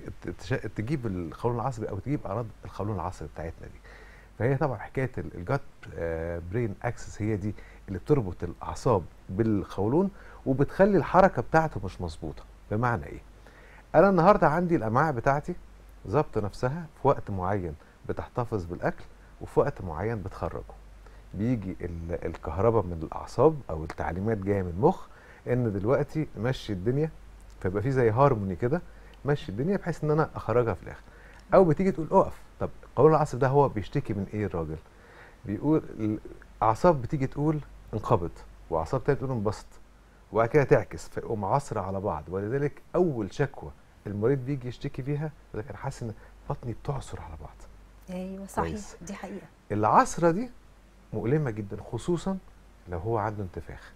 تجيب القولون العصبي او تجيب اعراض القولون العصبي بتاعتنا دي. فهي طبعا حكايه الجات برين اكسس هي دي اللي بتربط الاعصاب بالقولون وبتخلي الحركه بتاعته مش مظبوطه. بمعنى ايه؟ انا النهارده عندي الامعاء بتاعتي ظابطه نفسها، في وقت معين بتحتفظ بالاكل وفي وقت معين بتخرجه. بيجي الكهرباء من الاعصاب او التعليمات جايه من المخ ان دلوقتي مشي الدنيا، فيبقى في زي هارموني كده مشي الدنيا بحيث ان انا اخرجها في الاخر. او بتيجي تقول اقف. طب القولون العصبي ده هو بيشتكي من ايه الراجل؟ بيقول الاعصاب بتيجي تقول انقبض واعصاب تانية تقول انبسط، وبعد كده تعكس فيقوم عصر على بعض. ولذلك اول شكوى المريض بيجي يشتكي فيها يقول لك انا حاسس ان بطني بتعصر على بعض. ايوه صحيح، دي حقيقه. العصره دي مؤلمه جدا، خصوصا لو هو عنده انتفاخ.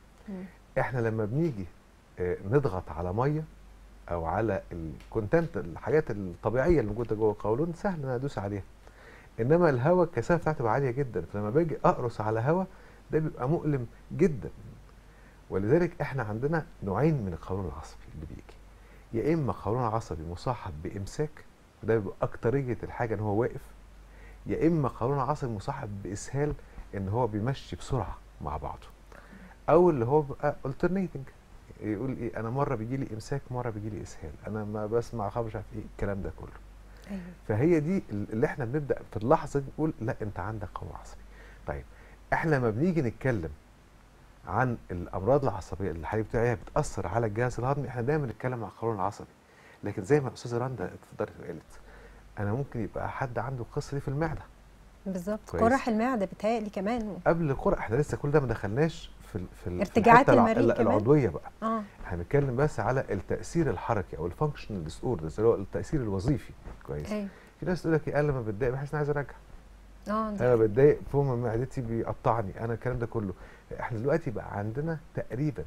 احنا لما بنيجي نضغط على ميه او على الكونتنت، الحاجات الطبيعيه اللي موجوده جوه القولون، سهل ان انا ادوس عليها. انما الهواء الكثافه بتاعته بتبقى عاليه جدا، فلما باجي اقرص على هواء ده بيبقى مؤلم جدا. ولذلك احنا عندنا نوعين من القولون العصبي اللي بيجي، يا اما قولون عصبي مصاحب بامساك، وده بيبقى اكتريه الحاجه ان هو واقف، يا اما قولون عصبي مصاحب باسهال ان هو بيمشي بسرعه مع بعضه، او اللي هو بيبقى alternating، يقول ايه انا مره بيجي لي امساك مره بيجي لي اسهال، انا ما بسمع خبر مش عارف ايه الكلام ده كله. أيوة. فهي دي اللي احنا بنبدا في اللحظه دي نقول لا انت عندك قولون عصبي. طيب احنا لما بنيجي نتكلم عن الامراض العصبيه اللي حضرتك بتقولي عليها بتاثر على الجهاز الهضمي، احنا دايما بنتكلم عن القولون العصبي. لكن زي ما الاستاذه رندا اتفضلت وقالت، انا ممكن يبقى حد عنده القصه دي في المعده، بالظبط. كويس. قرح المعده بتهيألي كمان. قبل القرح احنا لسه كل ده ما دخلناش في ارتجاعات الحتة المريء كمان؟ العضويه بقى. احنا بنتكلم بس على التاثير الحركي او الفانكشنال ديس اوردرز، اللي هو التاثير الوظيفي. كويس. أيوة. في ناس تقول لك ايه، لما بتضايق بحس اني عايز ارجع، ده انا بتضايق فم معدتي بيقطعني، انا الكلام ده كله. احنا دلوقتي بقى عندنا تقريبا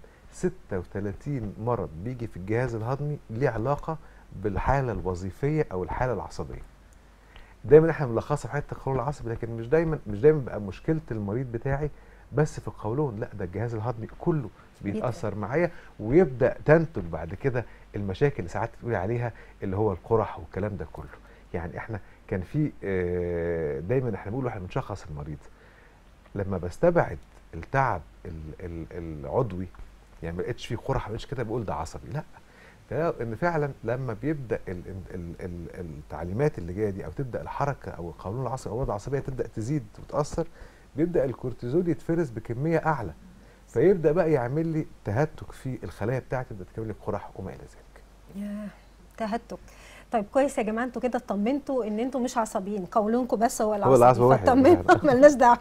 36 مرض بيجي في الجهاز الهضمي ليه علاقه بالحاله الوظيفيه او الحاله العصبيه. دايما احنا بنلخصها في حته القولون العصبي، لكن مش دايما بقى مشكله المريض بتاعي بس في القولون، لا ده الجهاز الهضمي كله بيتاثر معايا، ويبدا تنتج بعد كده المشاكل اللي ساعات بتقولي عليها اللي هو القرح والكلام ده كله. يعني احنا كان في دايما احنا بنقول احنا بنشخص المريض لما بستبعد التعب العضوي، يعني ما لقيتش فيه قرح، ما لقيتش كده بقول ده عصبي، لا ده ان فعلا لما بيبدا التعليمات اللي جايه دي او تبدا الحركه او القولون العصبي او الامراض العصبيه تبدا تزيد وتاثر، بيبدا الكورتيزول يتفرز بكميه اعلى، فيبدا بقى يعمل لي تهتك في الخلايا بتاعتي، تبدا تكون لي قرح وما الى ذلك. ياه، تهتك. طيب كويس يا جماعه، انتوا كده اطمنتوا ان انتوا مش عصبيين، قولونكم بس هو العصبي، فاطمنوا مالناش دعوه.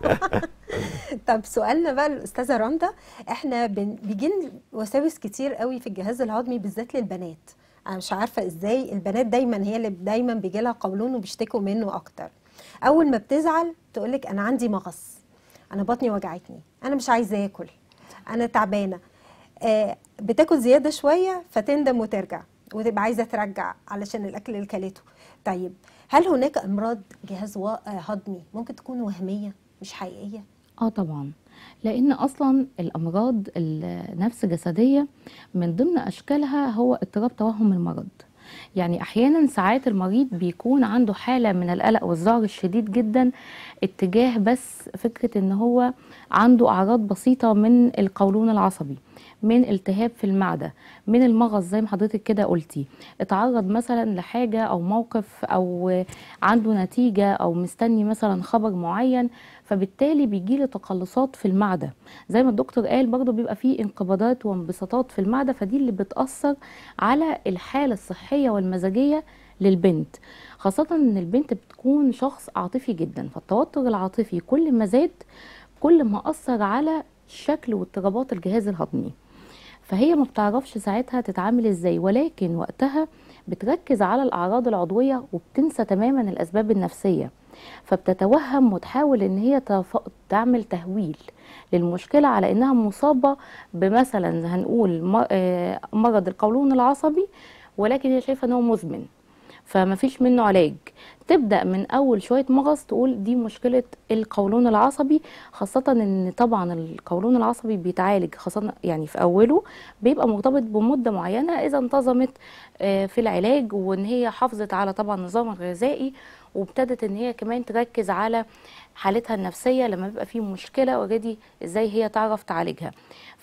طب سؤالنا بقى الاستاذه رندا، احنا بيجي وساوس كتير قوي في الجهاز الهضمي بالذات للبنات. انا مش عارفه ازاي البنات دايما هي اللي دايما بيجي لها قولون وبيشتكوا منه اكتر. اول ما بتزعل تقول لك انا عندي مغص، انا بطني وجعتني، انا مش عايزه اكل، انا تعبانه. بتاكل زياده شويه فتندم وترجع وتبقى عايزه ترجع علشان الاكل اللي كلته. طيب هل هناك امراض جهاز هضمي ممكن تكون وهميه مش حقيقيه؟ طبعا، لان اصلا الامراض النفس جسديه من ضمن اشكالها هو اضطراب توهم المرض. يعني احيانا ساعات المريض بيكون عنده حاله من القلق والذعر الشديد جدا اتجاه بس فكره ان هو عنده اعراض بسيطه من القولون العصبي، من التهاب في المعده، من المغص زي ما حضرتك كده قلتي، اتعرض مثلا لحاجه او موقف او عنده نتيجه او مستني مثلا خبر معين، فبالتالي بيجيله تقلصات في المعده. زي ما الدكتور قال برضو بيبقى فيه انقباضات وانبساطات في المعده، فدي اللي بتاثر على الحاله الصحيه والمزاجيه للبنت، خاصه ان البنت بتكون شخص عاطفي جدا، فالتوتر العاطفي كل ما زاد كل ما اثر على شكل واضطرابات الجهاز الهضمي، فهي ما بتعرفش ساعتها تتعامل ازاي، ولكن وقتها بتركز على الاعراض العضويه وبتنسى تماما الاسباب النفسيه، فبتتوهم وتحاول ان هي تعمل تهويل للمشكله على انها مصابه بمثلا هنقول مرض القولون العصبي، ولكن هي شايفه ان هو مزمن فما فيش منه علاج. تبدأ من أول شوية مغص تقول دي مشكلة القولون العصبي، خاصة إن طبعا القولون العصبي بيتعالج خاصة يعني في أوله بيبقى مرتبط بمدة معينة إذا انتظمت في العلاج، وإن هي حافظت على طبعا النظام الغذائي، وابتدت إن هي كمان تركز على حالتها النفسية لما بيبقى فيه مشكلة اوريدي إزاي هي تعرف تعالجها.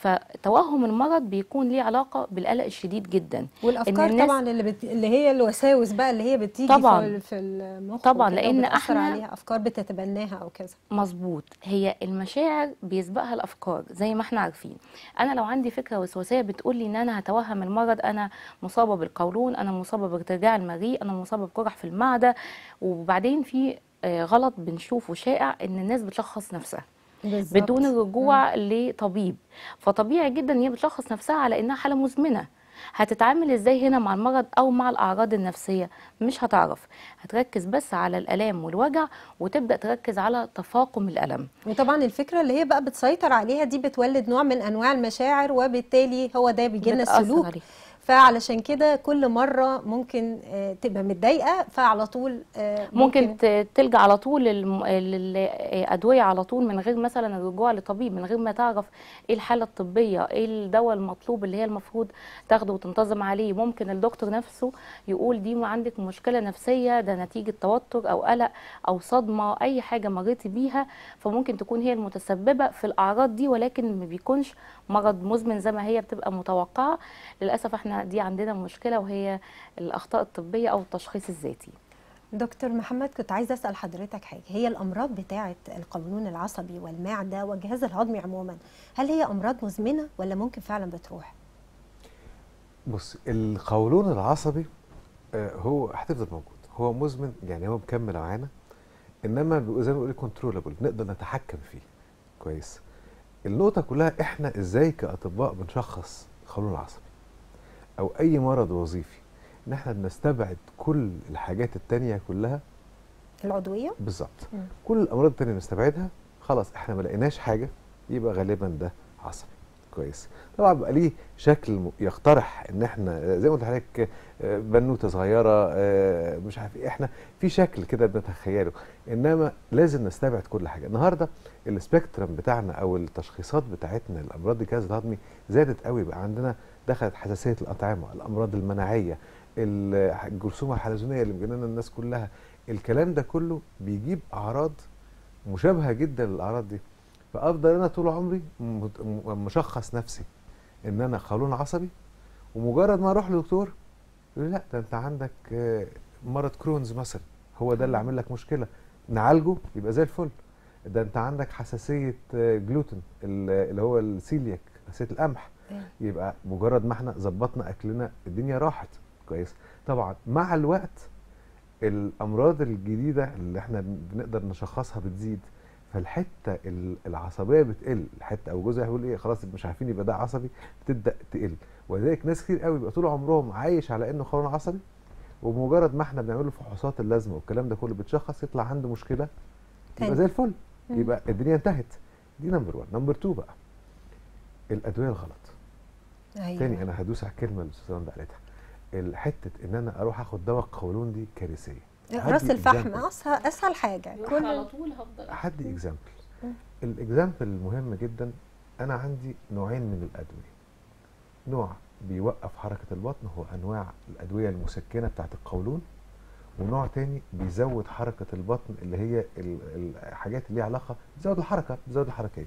فتوهم المرض بيكون ليه علاقه بالقلق الشديد جدا، والافكار طبعا اللي هي الوساوس بقى اللي هي بتيجي طبعا في المخ طبعا، لان احنا عليها افكار بتتبناها او كذا. مظبوط، هي المشاعر بيسبقها الافكار زي ما احنا عارفين. انا لو عندي فكره وسواسيه بتقول لي ان انا هتوهم المرض، انا مصابه بالقولون، انا مصابه بارتجاع المريء، انا مصابه بقرح في المعده، وبعدين في غلط بنشوفه شائع ان الناس بتشخص نفسها بالزبط. بدون الرجوع لطبيب، فطبيعي جدا ان هي بتشخص نفسها على انها حاله مزمنه. هتتعامل ازاي هنا مع المرض او مع الاعراض النفسيه؟ مش هتعرف، هتركز بس على الالام والوجع وتبدا تركز على تفاقم الالم. وطبعا الفكره اللي هي بقى بتسيطر عليها دي بتولد نوع من انواع المشاعر، وبالتالي هو ده بيجي لنا السلوك عليه. فعلشان كده كل مره ممكن تبقى متضايقه فعلى طول ممكن تلجأ على طول للادويه على طول من غير مثلا الرجوع لطبيب، من غير ما تعرف ايه الحاله الطبيه، ايه الدواء المطلوب اللي هي المفروض تاخده وتنتظم عليه. ممكن الدكتور نفسه يقول دي ما عندك مشكله نفسيه، ده نتيجه توتر او قلق او صدمه، اي حاجه مريتي بيها، فممكن تكون هي المتسببه في الاعراض دي، ولكن ما بيكونش مرض مزمن زي ما هي بتبقى متوقعه. للاسف احنا دي عندنا مشكله وهي الاخطاء الطبيه او التشخيص الذاتي. دكتور محمد، كنت عايزه اسال حضرتك حاجه، هي الامراض بتاعه القولون العصبي والمعده والجهاز الهضمي عموما هل هي امراض مزمنه ولا ممكن فعلا بتروح؟ بص، القولون العصبي هو هتفضل موجود، هو مزمن يعني هو مكمل معانا انما بيبقى زي ما بقول كنترولابل، نقدر نتحكم فيه كويس. النقطه كلها احنا ازاي كاطباء بنشخص القولون العصبي او اي مرض وظيفي، ان احنا بنستبعد كل الحاجات التانية كلها العضويه بالظبط. كل الامراض التانية بنستبعدها، خلاص احنا ما لقيناش حاجه يبقى غالبا ده عصبي كويس. طبعا بيبقى ليه شكل يقترح ان احنا زي ما قلت لحضرتك بنوته صغيره مش عارف ايه، احنا في شكل كده بنتخيله، انما لازم نستبعد كل حاجه. النهارده السبيكترم بتاعنا او التشخيصات بتاعتنا الامراض الجهاز الهضمي زادت قوي، بقى عندنا دخلت حساسيه الاطعمه، الامراض المناعيه، الجرثومه الحلزونيه اللي مجننه الناس كلها. الكلام ده كله بيجيب اعراض مشابهه جدا للاعراض دي. فافضل انا طول عمري مشخص نفسي ان انا قولون عصبي، ومجرد ما اروح لدكتور يقول لي لا ده انت عندك مرض كرونز مثلا، هو ده اللي عامل لك مشكله، نعالجه يبقى زي الفل. ده انت عندك حساسيه جلوتين اللي هو السيلياك، حساسيه القمح، يبقى مجرد ما احنا ظبطنا اكلنا الدنيا راحت كويس. طبعا مع الوقت الامراض الجديده اللي احنا بنقدر نشخصها بتزيد، فالحته العصبيه بتقل، الحته او جزء هيقول ايه خلاص مش عارفين يبقى ده عصبي، بتبدا تقل. ولذلك ناس كتير قوي بيبقى طول عمرهم عايش على انه قولون عصبي، وبمجرد ما احنا بنعمل له فحوصات اللازمه والكلام ده كله بتشخص يطلع عنده مشكله يبقى زي الفل، يبقى الدنيا انتهت. دي نمبر 1. نمبر 2 بقى الادويه الغلط. أيوة. تاني انا هدوس على الكلمه اللي الاستاذه رندا قالتها، الحته ان انا اروح اخد دواء قولون دي كارثيه. راس الفحم اسهل حاجه. كل على طول هفضل هدي اكزامبل. الاكزامبل المهم جدا، انا عندي نوعين من الادويه. نوع بيوقف حركه البطن، هو انواع الادويه المسكنه بتاعت القولون، ونوع تاني بيزود حركه البطن اللي هي الحاجات اللي ليها علاقه بتزود الحركه، بتزود الحركيه.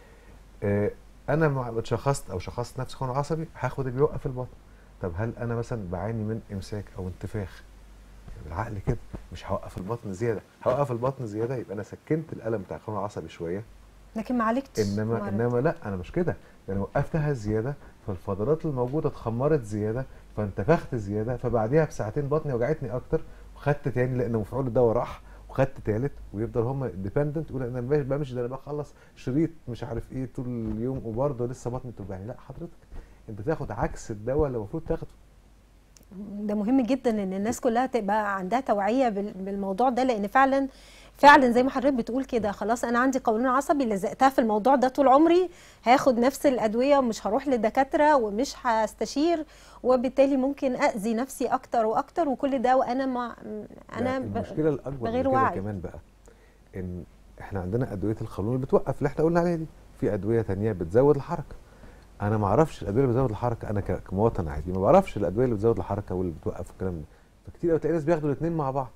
انا اتشخصت او شخصت نفسي قولون عصبي، هاخد اللي بيوقف البطن. طب هل انا مثلا بعاني من امساك او انتفاخ؟ بالعقل كده مش هوقف البطن زياده، هوقف البطن زياده يبقى انا سكنت الالم بتاع القولون العصبي شويه، لكن ما عالجتش. انما لا انا مش كده، انا وقفتها زياده فالفضلات الموجوده اتخمرت زياده فانتفخت زياده، فبعديها بساعتين بطني وجعتني اكتر، وخدت تاني لان مفعول الدواء راح، وخدت تالت، ويفضل هم ديبندنت يقول انا بمشي ده انا بخلص شريط مش عارف ايه طول اليوم وبرضه لسه بطني بتوجعني. لا حضرتك انت تاخد عكس الدواء اللي المفروض تاخده. ده مهم جدا ان الناس كلها تبقى عندها توعيه بالموضوع ده، لان فعلا زي ما حضرتك بتقول كده، خلاص انا عندي قولون عصبي لزقتها في الموضوع ده طول عمري، هاخد نفس الادويه ومش هروح لدكاتره ومش هستشير، وبالتالي ممكن اذي نفسي اكتر واكتر، وكل ده وانا المشكله الاكبر بغير من كده وعي كمان بقى ان احنا عندنا ادويه القولون اللي بتوقف اللي احنا قلنا عليها دي، في ادويه ثانيه بتزود الحركه. انا ما اعرفش الادويه اللي بتزود الحركه، انا كمواطن عادي ما بعرفش الادويه اللي بتزود الحركه واللي بتوقف الكلام ده، فكتير قوي تلاقي ناس بياخدوا الاثنين مع بعض.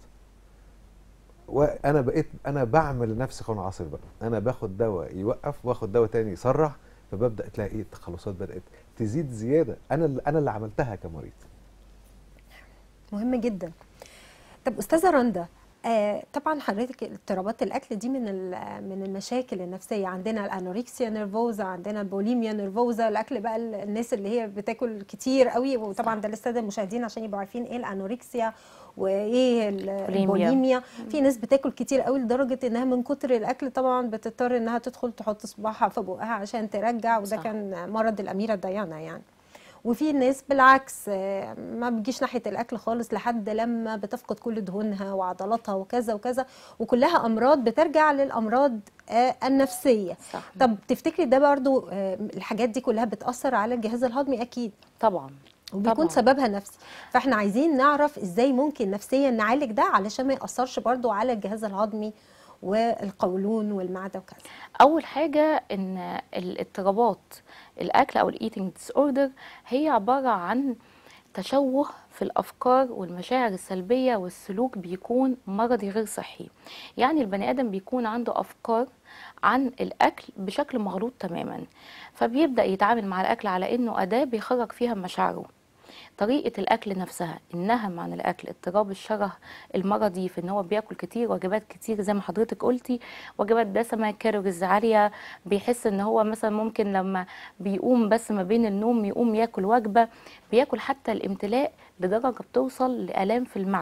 وانا بقيت انا بعمل لنفسي قولون عصبي بقى، انا باخد دواء يوقف واخد دواء تاني يسرع، فببدا تلاقي ايه التخلصات بدات تزيد زياده، انا اللي عملتها كمريض. مهم جدا. طب استاذه رندا، طبعا حضرتك اضطرابات الاكل دي من المشاكل النفسيه، عندنا الانوركسيا نيرفوزا، عندنا البوليميا نيرفوزا، الاكل بقى الناس اللي هي بتاكل كتير قوي، وطبعا ده للساده المشاهدين عشان يبقوا عارفين ايه الانوركسيا وايه البوليميا. في ناس بتاكل كتير قوي لدرجه انها من كتر الاكل طبعا بتضطر انها تدخل تحط صباعها في بقها عشان ترجع، وده كان مرض الاميره ديانا يعني. وفي ناس بالعكس ما بتجيش ناحيه الاكل خالص لحد لما بتفقد كل دهونها وعضلاتها وكذا وكذا، وكلها امراض بترجع للامراض النفسيه. صح. طب تفتكري ده برضو الحاجات دي كلها بتاثر على الجهاز الهضمي؟ اكيد طبعا وبيكون سببها نفسي، فاحنا عايزين نعرف ازاي ممكن نفسيا نعالج ده علشان ما ياثرش برضو على الجهاز الهضمي والقولون والمعده وكذا. اول حاجه ان الاضطرابات الاكل او الايتنج ديس اوردر هي عباره عن تشوه في الافكار والمشاعر السلبيه، والسلوك بيكون مرضي غير صحي. يعني البني ادم بيكون عنده افكار عن الاكل بشكل مغلوط تماما، فبيبدا يتعامل مع الاكل على انه اداه بيخرج فيها مشاعره. طريقة الأكل نفسها، النهم عن الأكل، اضطراب الشره المرضي في إن هو بياكل كتير، وجبات كتير زي ما حضرتك قلتي، وجبات دسمة، كالوريز عالية، بيحس إن هو مثلا ممكن لما بيقوم بس ما بين النوم يقوم ياكل وجبة، بياكل حتى الامتلاء لدرجة بتوصل لآلام في المعدة.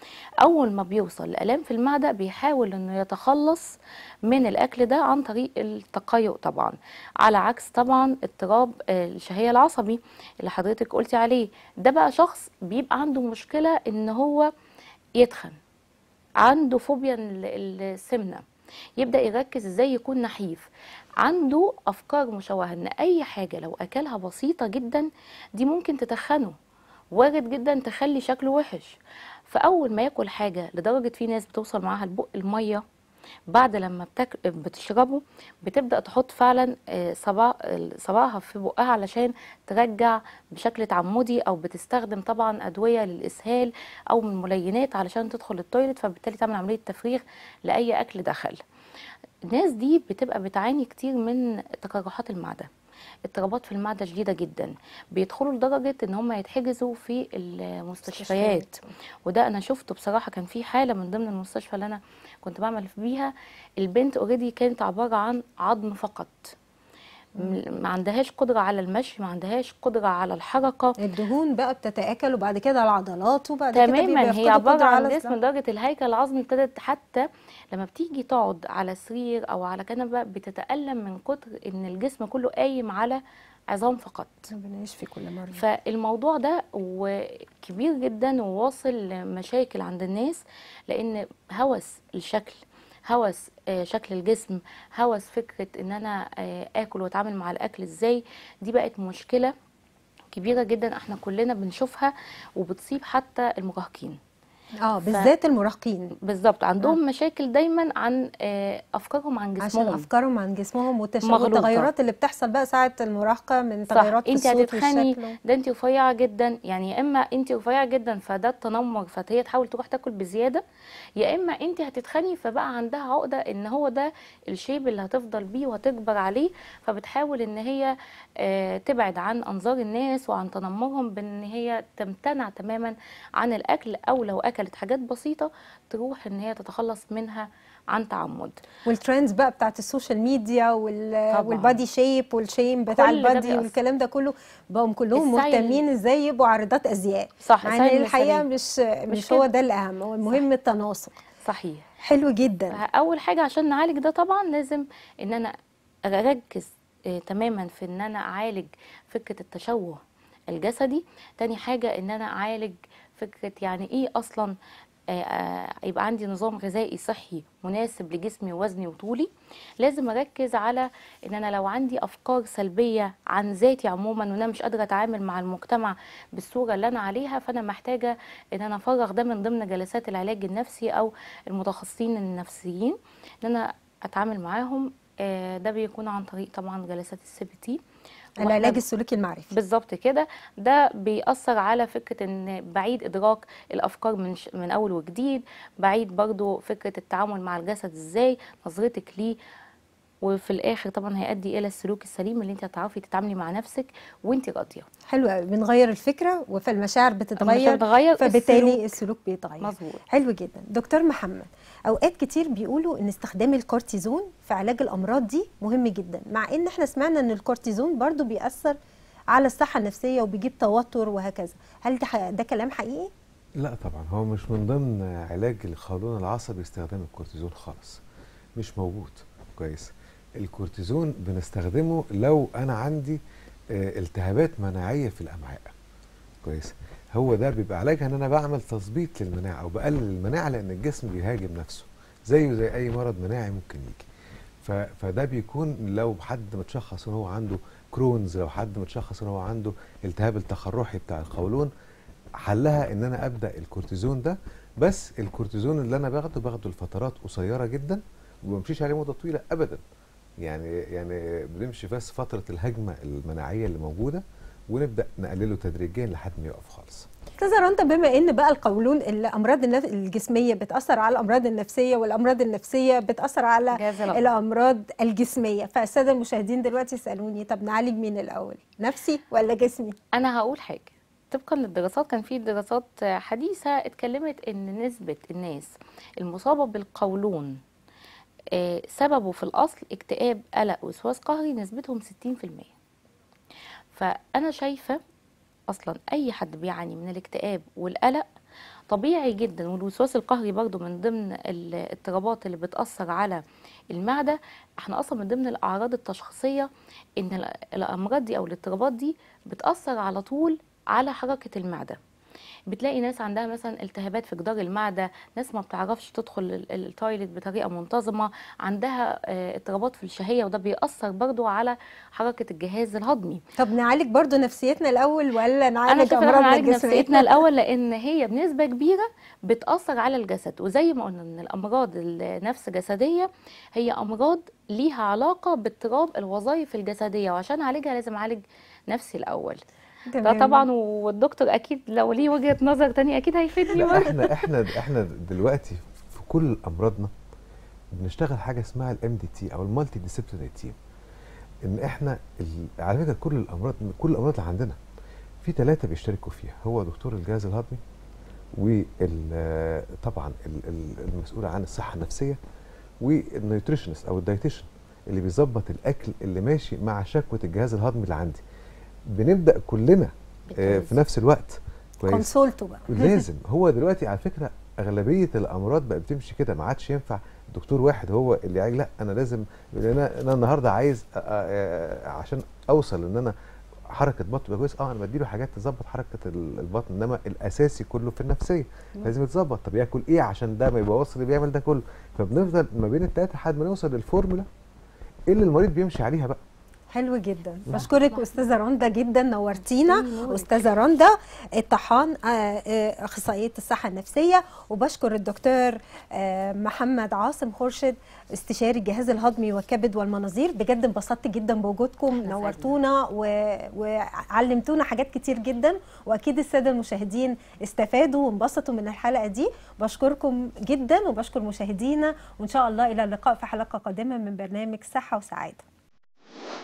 اول ما بيوصل لالام في المعده بيحاول انه يتخلص من الاكل ده عن طريق التقيؤ طبعا، على عكس طبعا اضطراب الشهيه العصبي اللي حضرتك قلتي عليه. ده بقى شخص بيبقى عنده مشكله ان هو يتخن، عنده فوبيا السمنه، يبدأ يركز ازاي يكون نحيف، عنده افكار مشوهة ان اي حاجة لو اكلها بسيطة جدا دي ممكن تتخنه، وارد جدا تخلي شكله وحش. فاول ما ياكل حاجة لدرجة في ناس بتوصل معاها البق المية بعد لما بتشربه بتبدأ تحط فعلا صباعها في بقها علشان ترجع بشكل تعمدي، او بتستخدم طبعا ادوية للاسهال او من ملينات علشان تدخل التويلت، فبالتالي تعمل عملية تفريغ لاي اكل دخل. الناس دي بتبقى بتعاني كتير من تقرحات المعدة، اضطرابات في المعدة شديدة جدا، بيدخلوا لدرجة ان هم يتحجزوا في المستشفيات. وده انا شفته بصراحة. كان في حالة من ضمن المستشفى اللي انا كنت بعمل بيها، البنت اوريدي كانت عبارة عن عظم فقط، ما عندهاش قدرة على المشي، ما عندهاش قدرة على الحركة. الدهون بقى بتتآكل وبعد كده العضلات وبعد كده تماما، هي عبارة عن جسم على لدرجة الهيكل العظمي ابتدت حتى لما بتيجي تقعد على سرير او على كنبة بتتألم من كتر ان الجسم كله قايم على عظام فقط. ربنا يشفي كل مرة. فالموضوع ده كبير جدا وواصل لمشاكل عند الناس، لان هوس الشكل، هوس شكل الجسم، هوس فكرة ان انا اكل واتعامل مع الاكل ازاي، دي بقت مشكلة كبيرة جدا احنا كلنا بنشوفها وبتصيب حتى المراهقين. بالذات المراهقين بالظبط عندهم مشاكل دايما عن افكارهم عن جسمهم، عشان افكارهم عن جسمهم والتغيرات اللي بتحصل بقى ساعه المراهقه من تغيرات في الصوت والشكل. ده انت رفيعه جدا، يعني يا اما انت رفيعه جدا فده التنمر فهي تحاول تروح تاكل بزياده، يا اما انت هتتخني فبقى عندها عقده ان هو ده الشيب اللي هتفضل بيه وهتكبر عليه، فبتحاول ان هي تبعد عن انظار الناس وعن تنمرهم بان هي تمتنع تماما عن الاكل، او لو اكلت حاجات بسيطه تروح ان هي تتخلص منها عن تعمد. والترندز بقى بتاعت السوشيال ميديا والبادي شيب والشيم بتاع البادي والكلام ده كله بقوا كلهم مهتمين ازاي يبقوا عارضات ازياء، صح، مع ان الحقيقه مش هو ده الاهم، هو المهم التناسق. صحيح، حلو جدا. اول حاجه عشان نعالج ده طبعا لازم ان انا اركز تماما في ان انا اعالج فكره التشوه الجسدي. تاني حاجه ان انا اعالج فكره يعني ايه اصلا يبقى عندي نظام غذائي صحي مناسب لجسمي ووزني وطولي. لازم اركز على ان انا لو عندي افكار سلبيه عن ذاتي عموما وان انا مش قادره اتعامل مع المجتمع بالصوره اللي انا عليها، فانا محتاجه ان انا افرغ ده من ضمن جلسات العلاج النفسي او المتخصصين النفسيين ان انا اتعامل معاهم. ده بيكون عن طريق طبعا جلسات CBT، العلاج السلوكي المعرفي. بالظبط كده. ده بيأثر على فكرة ان بعيد ادراك الافكار من اول وجديد، بعيد برضو فكرة التعامل مع الجسد ازاي، نظرتك ليه، وفي الاخر طبعا هيؤدي الى السلوك السليم اللي انت هتعرفي تتعاملي مع نفسك وانت راضيه. حلو قوي، بنغير الفكره وفالمشاعر بتتغير فبالتالي السلوك بيتغير. مظبوط. حلو جدا. دكتور محمد، اوقات كتير بيقولوا ان استخدام الكورتيزون في علاج الامراض دي مهم جدا، مع ان احنا سمعنا ان الكورتيزون برضو بيأثر على الصحه النفسيه وبيجيب توتر وهكذا، هل ده كلام حقيقي؟ لا طبعا، هو مش من ضمن علاج القولون العصبي استخدام الكورتيزون خالص، مش موجود. كويس. الكورتيزون بنستخدمه لو انا عندي التهابات مناعيه في الامعاء. كويس. هو ده بيبقى علاجها ان انا بعمل تظبيط للمناعه او بقلل المناعه، لان الجسم بيهاجم نفسه زيه زي اي مرض مناعي ممكن يجي. فده بيكون لو حد متشخص ان هو عنده كرونز، لو حد متشخص ان هو عنده التهاب التقرحي بتاع القولون، حلها ان انا ابدا الكورتيزون ده. بس الكورتيزون اللي انا باخده لفترات قصيره جدا وما بمشيش عليه مده طويله ابدا. يعني بنمشي بس فتره الهجمه المناعيه اللي موجوده ونبدا نقلله تدريجيا لحد ما يقف خالص. استاذه رندا، بما ان بقى القولون الامراض الجسميه بتاثر على الامراض النفسيه والامراض النفسيه بتاثر على الامراض الجسميه، فالساده المشاهدين دلوقتي يسالوني طب نعالج مين الاول، نفسي ولا جسمي؟ انا هقول حاجه طبقا للدراسات، كان في دراسات حديثه اتكلمت ان نسبه الناس المصابه بالقولون سببه في الأصل اكتئاب، قلق، وسواس قهري، نسبتهم 60%. فأنا شايفة أصلا أي حد بيعاني من الاكتئاب والقلق طبيعي جدا. والوسواس القهري برضو من ضمن الاضطرابات اللي بتأثر على المعدة. احنا اصلا من ضمن الاعراض التشخيصية ان الامراض دي او الاضطرابات دي بتأثر على طول على حركة المعدة. بتلاقي ناس عندها مثلا التهابات في جدار المعده، ناس ما بتعرفش تدخل التويليت بطريقه منتظمه، عندها اضطرابات في الشهيه، وده بيأثر برضو على حركه الجهاز الهضمي. طب نعالج برضو نفسيتنا الاول ولا انا نعالج شايفه امراضنا نعالج الجسميه؟ نفسيتنا الاول، لان هي بنسبه كبيره بتأثر على الجسد. وزي ما قلنا ان الامراض النفس جسديه هي امراض ليها علاقه باضطراب الوظائف الجسديه، وعشان اعالجها لازم اعالج نفسي الاول. ده طبعا، والدكتور اكيد لو ليه وجهة نظر تانية اكيد هيفيدني. احنا دلوقتي في كل امراضنا بنشتغل حاجه اسمها الام دي تي او المالتي ديسيبلينري تيم. ان احنا على فكره كل الامراض اللي عندنا في 3 بيشتركوا فيها، هو دكتور الجهاز الهضمي، وطبعا المسؤول عن الصحه النفسيه، والنيوتريشنست او الدايتيشن اللي بيظبط الاكل اللي ماشي مع شكوى الجهاز الهضمي اللي عندي. بنبدا كلنا في نفس الوقت. كونسولتو بقى لازم. هو دلوقتي على فكره اغلبيه الامراض بقى بتمشي كده، ما عادش ينفع دكتور واحد هو اللي يعالج، لا انا لازم، انا النهارده عايز عشان اوصل ان انا حركه بطن تبقى كويس، انا بديله حاجات تظبط حركه البطن، انما الاساسي كله في النفسيه لازم يتظبط. طب ياكل ايه عشان ده ما يبقى واصل اللي بيعمل ده كله؟ فبنفضل ما بين الثلاثه لحد ما نوصل للفورمولا اللي المريض بيمشي عليها بقى. حلو جدا. بشكرك استاذه رندا جدا، نورتينا. استاذه رندا الطحان، اخصائيه الصحه النفسيه. وبشكر الدكتور محمد عاصم خورشيد، استشاري الجهاز الهضمي والكبد والمناظير. بجد انبسطت جدا بوجودكم، نورتونا وعلمتونا حاجات كتير جدا، واكيد الساده المشاهدين استفادوا وانبسطوا من الحلقه دي. بشكركم جدا وبشكر مشاهدينا، وان شاء الله الى اللقاء في حلقه قادمه من برنامج صحه وسعاده.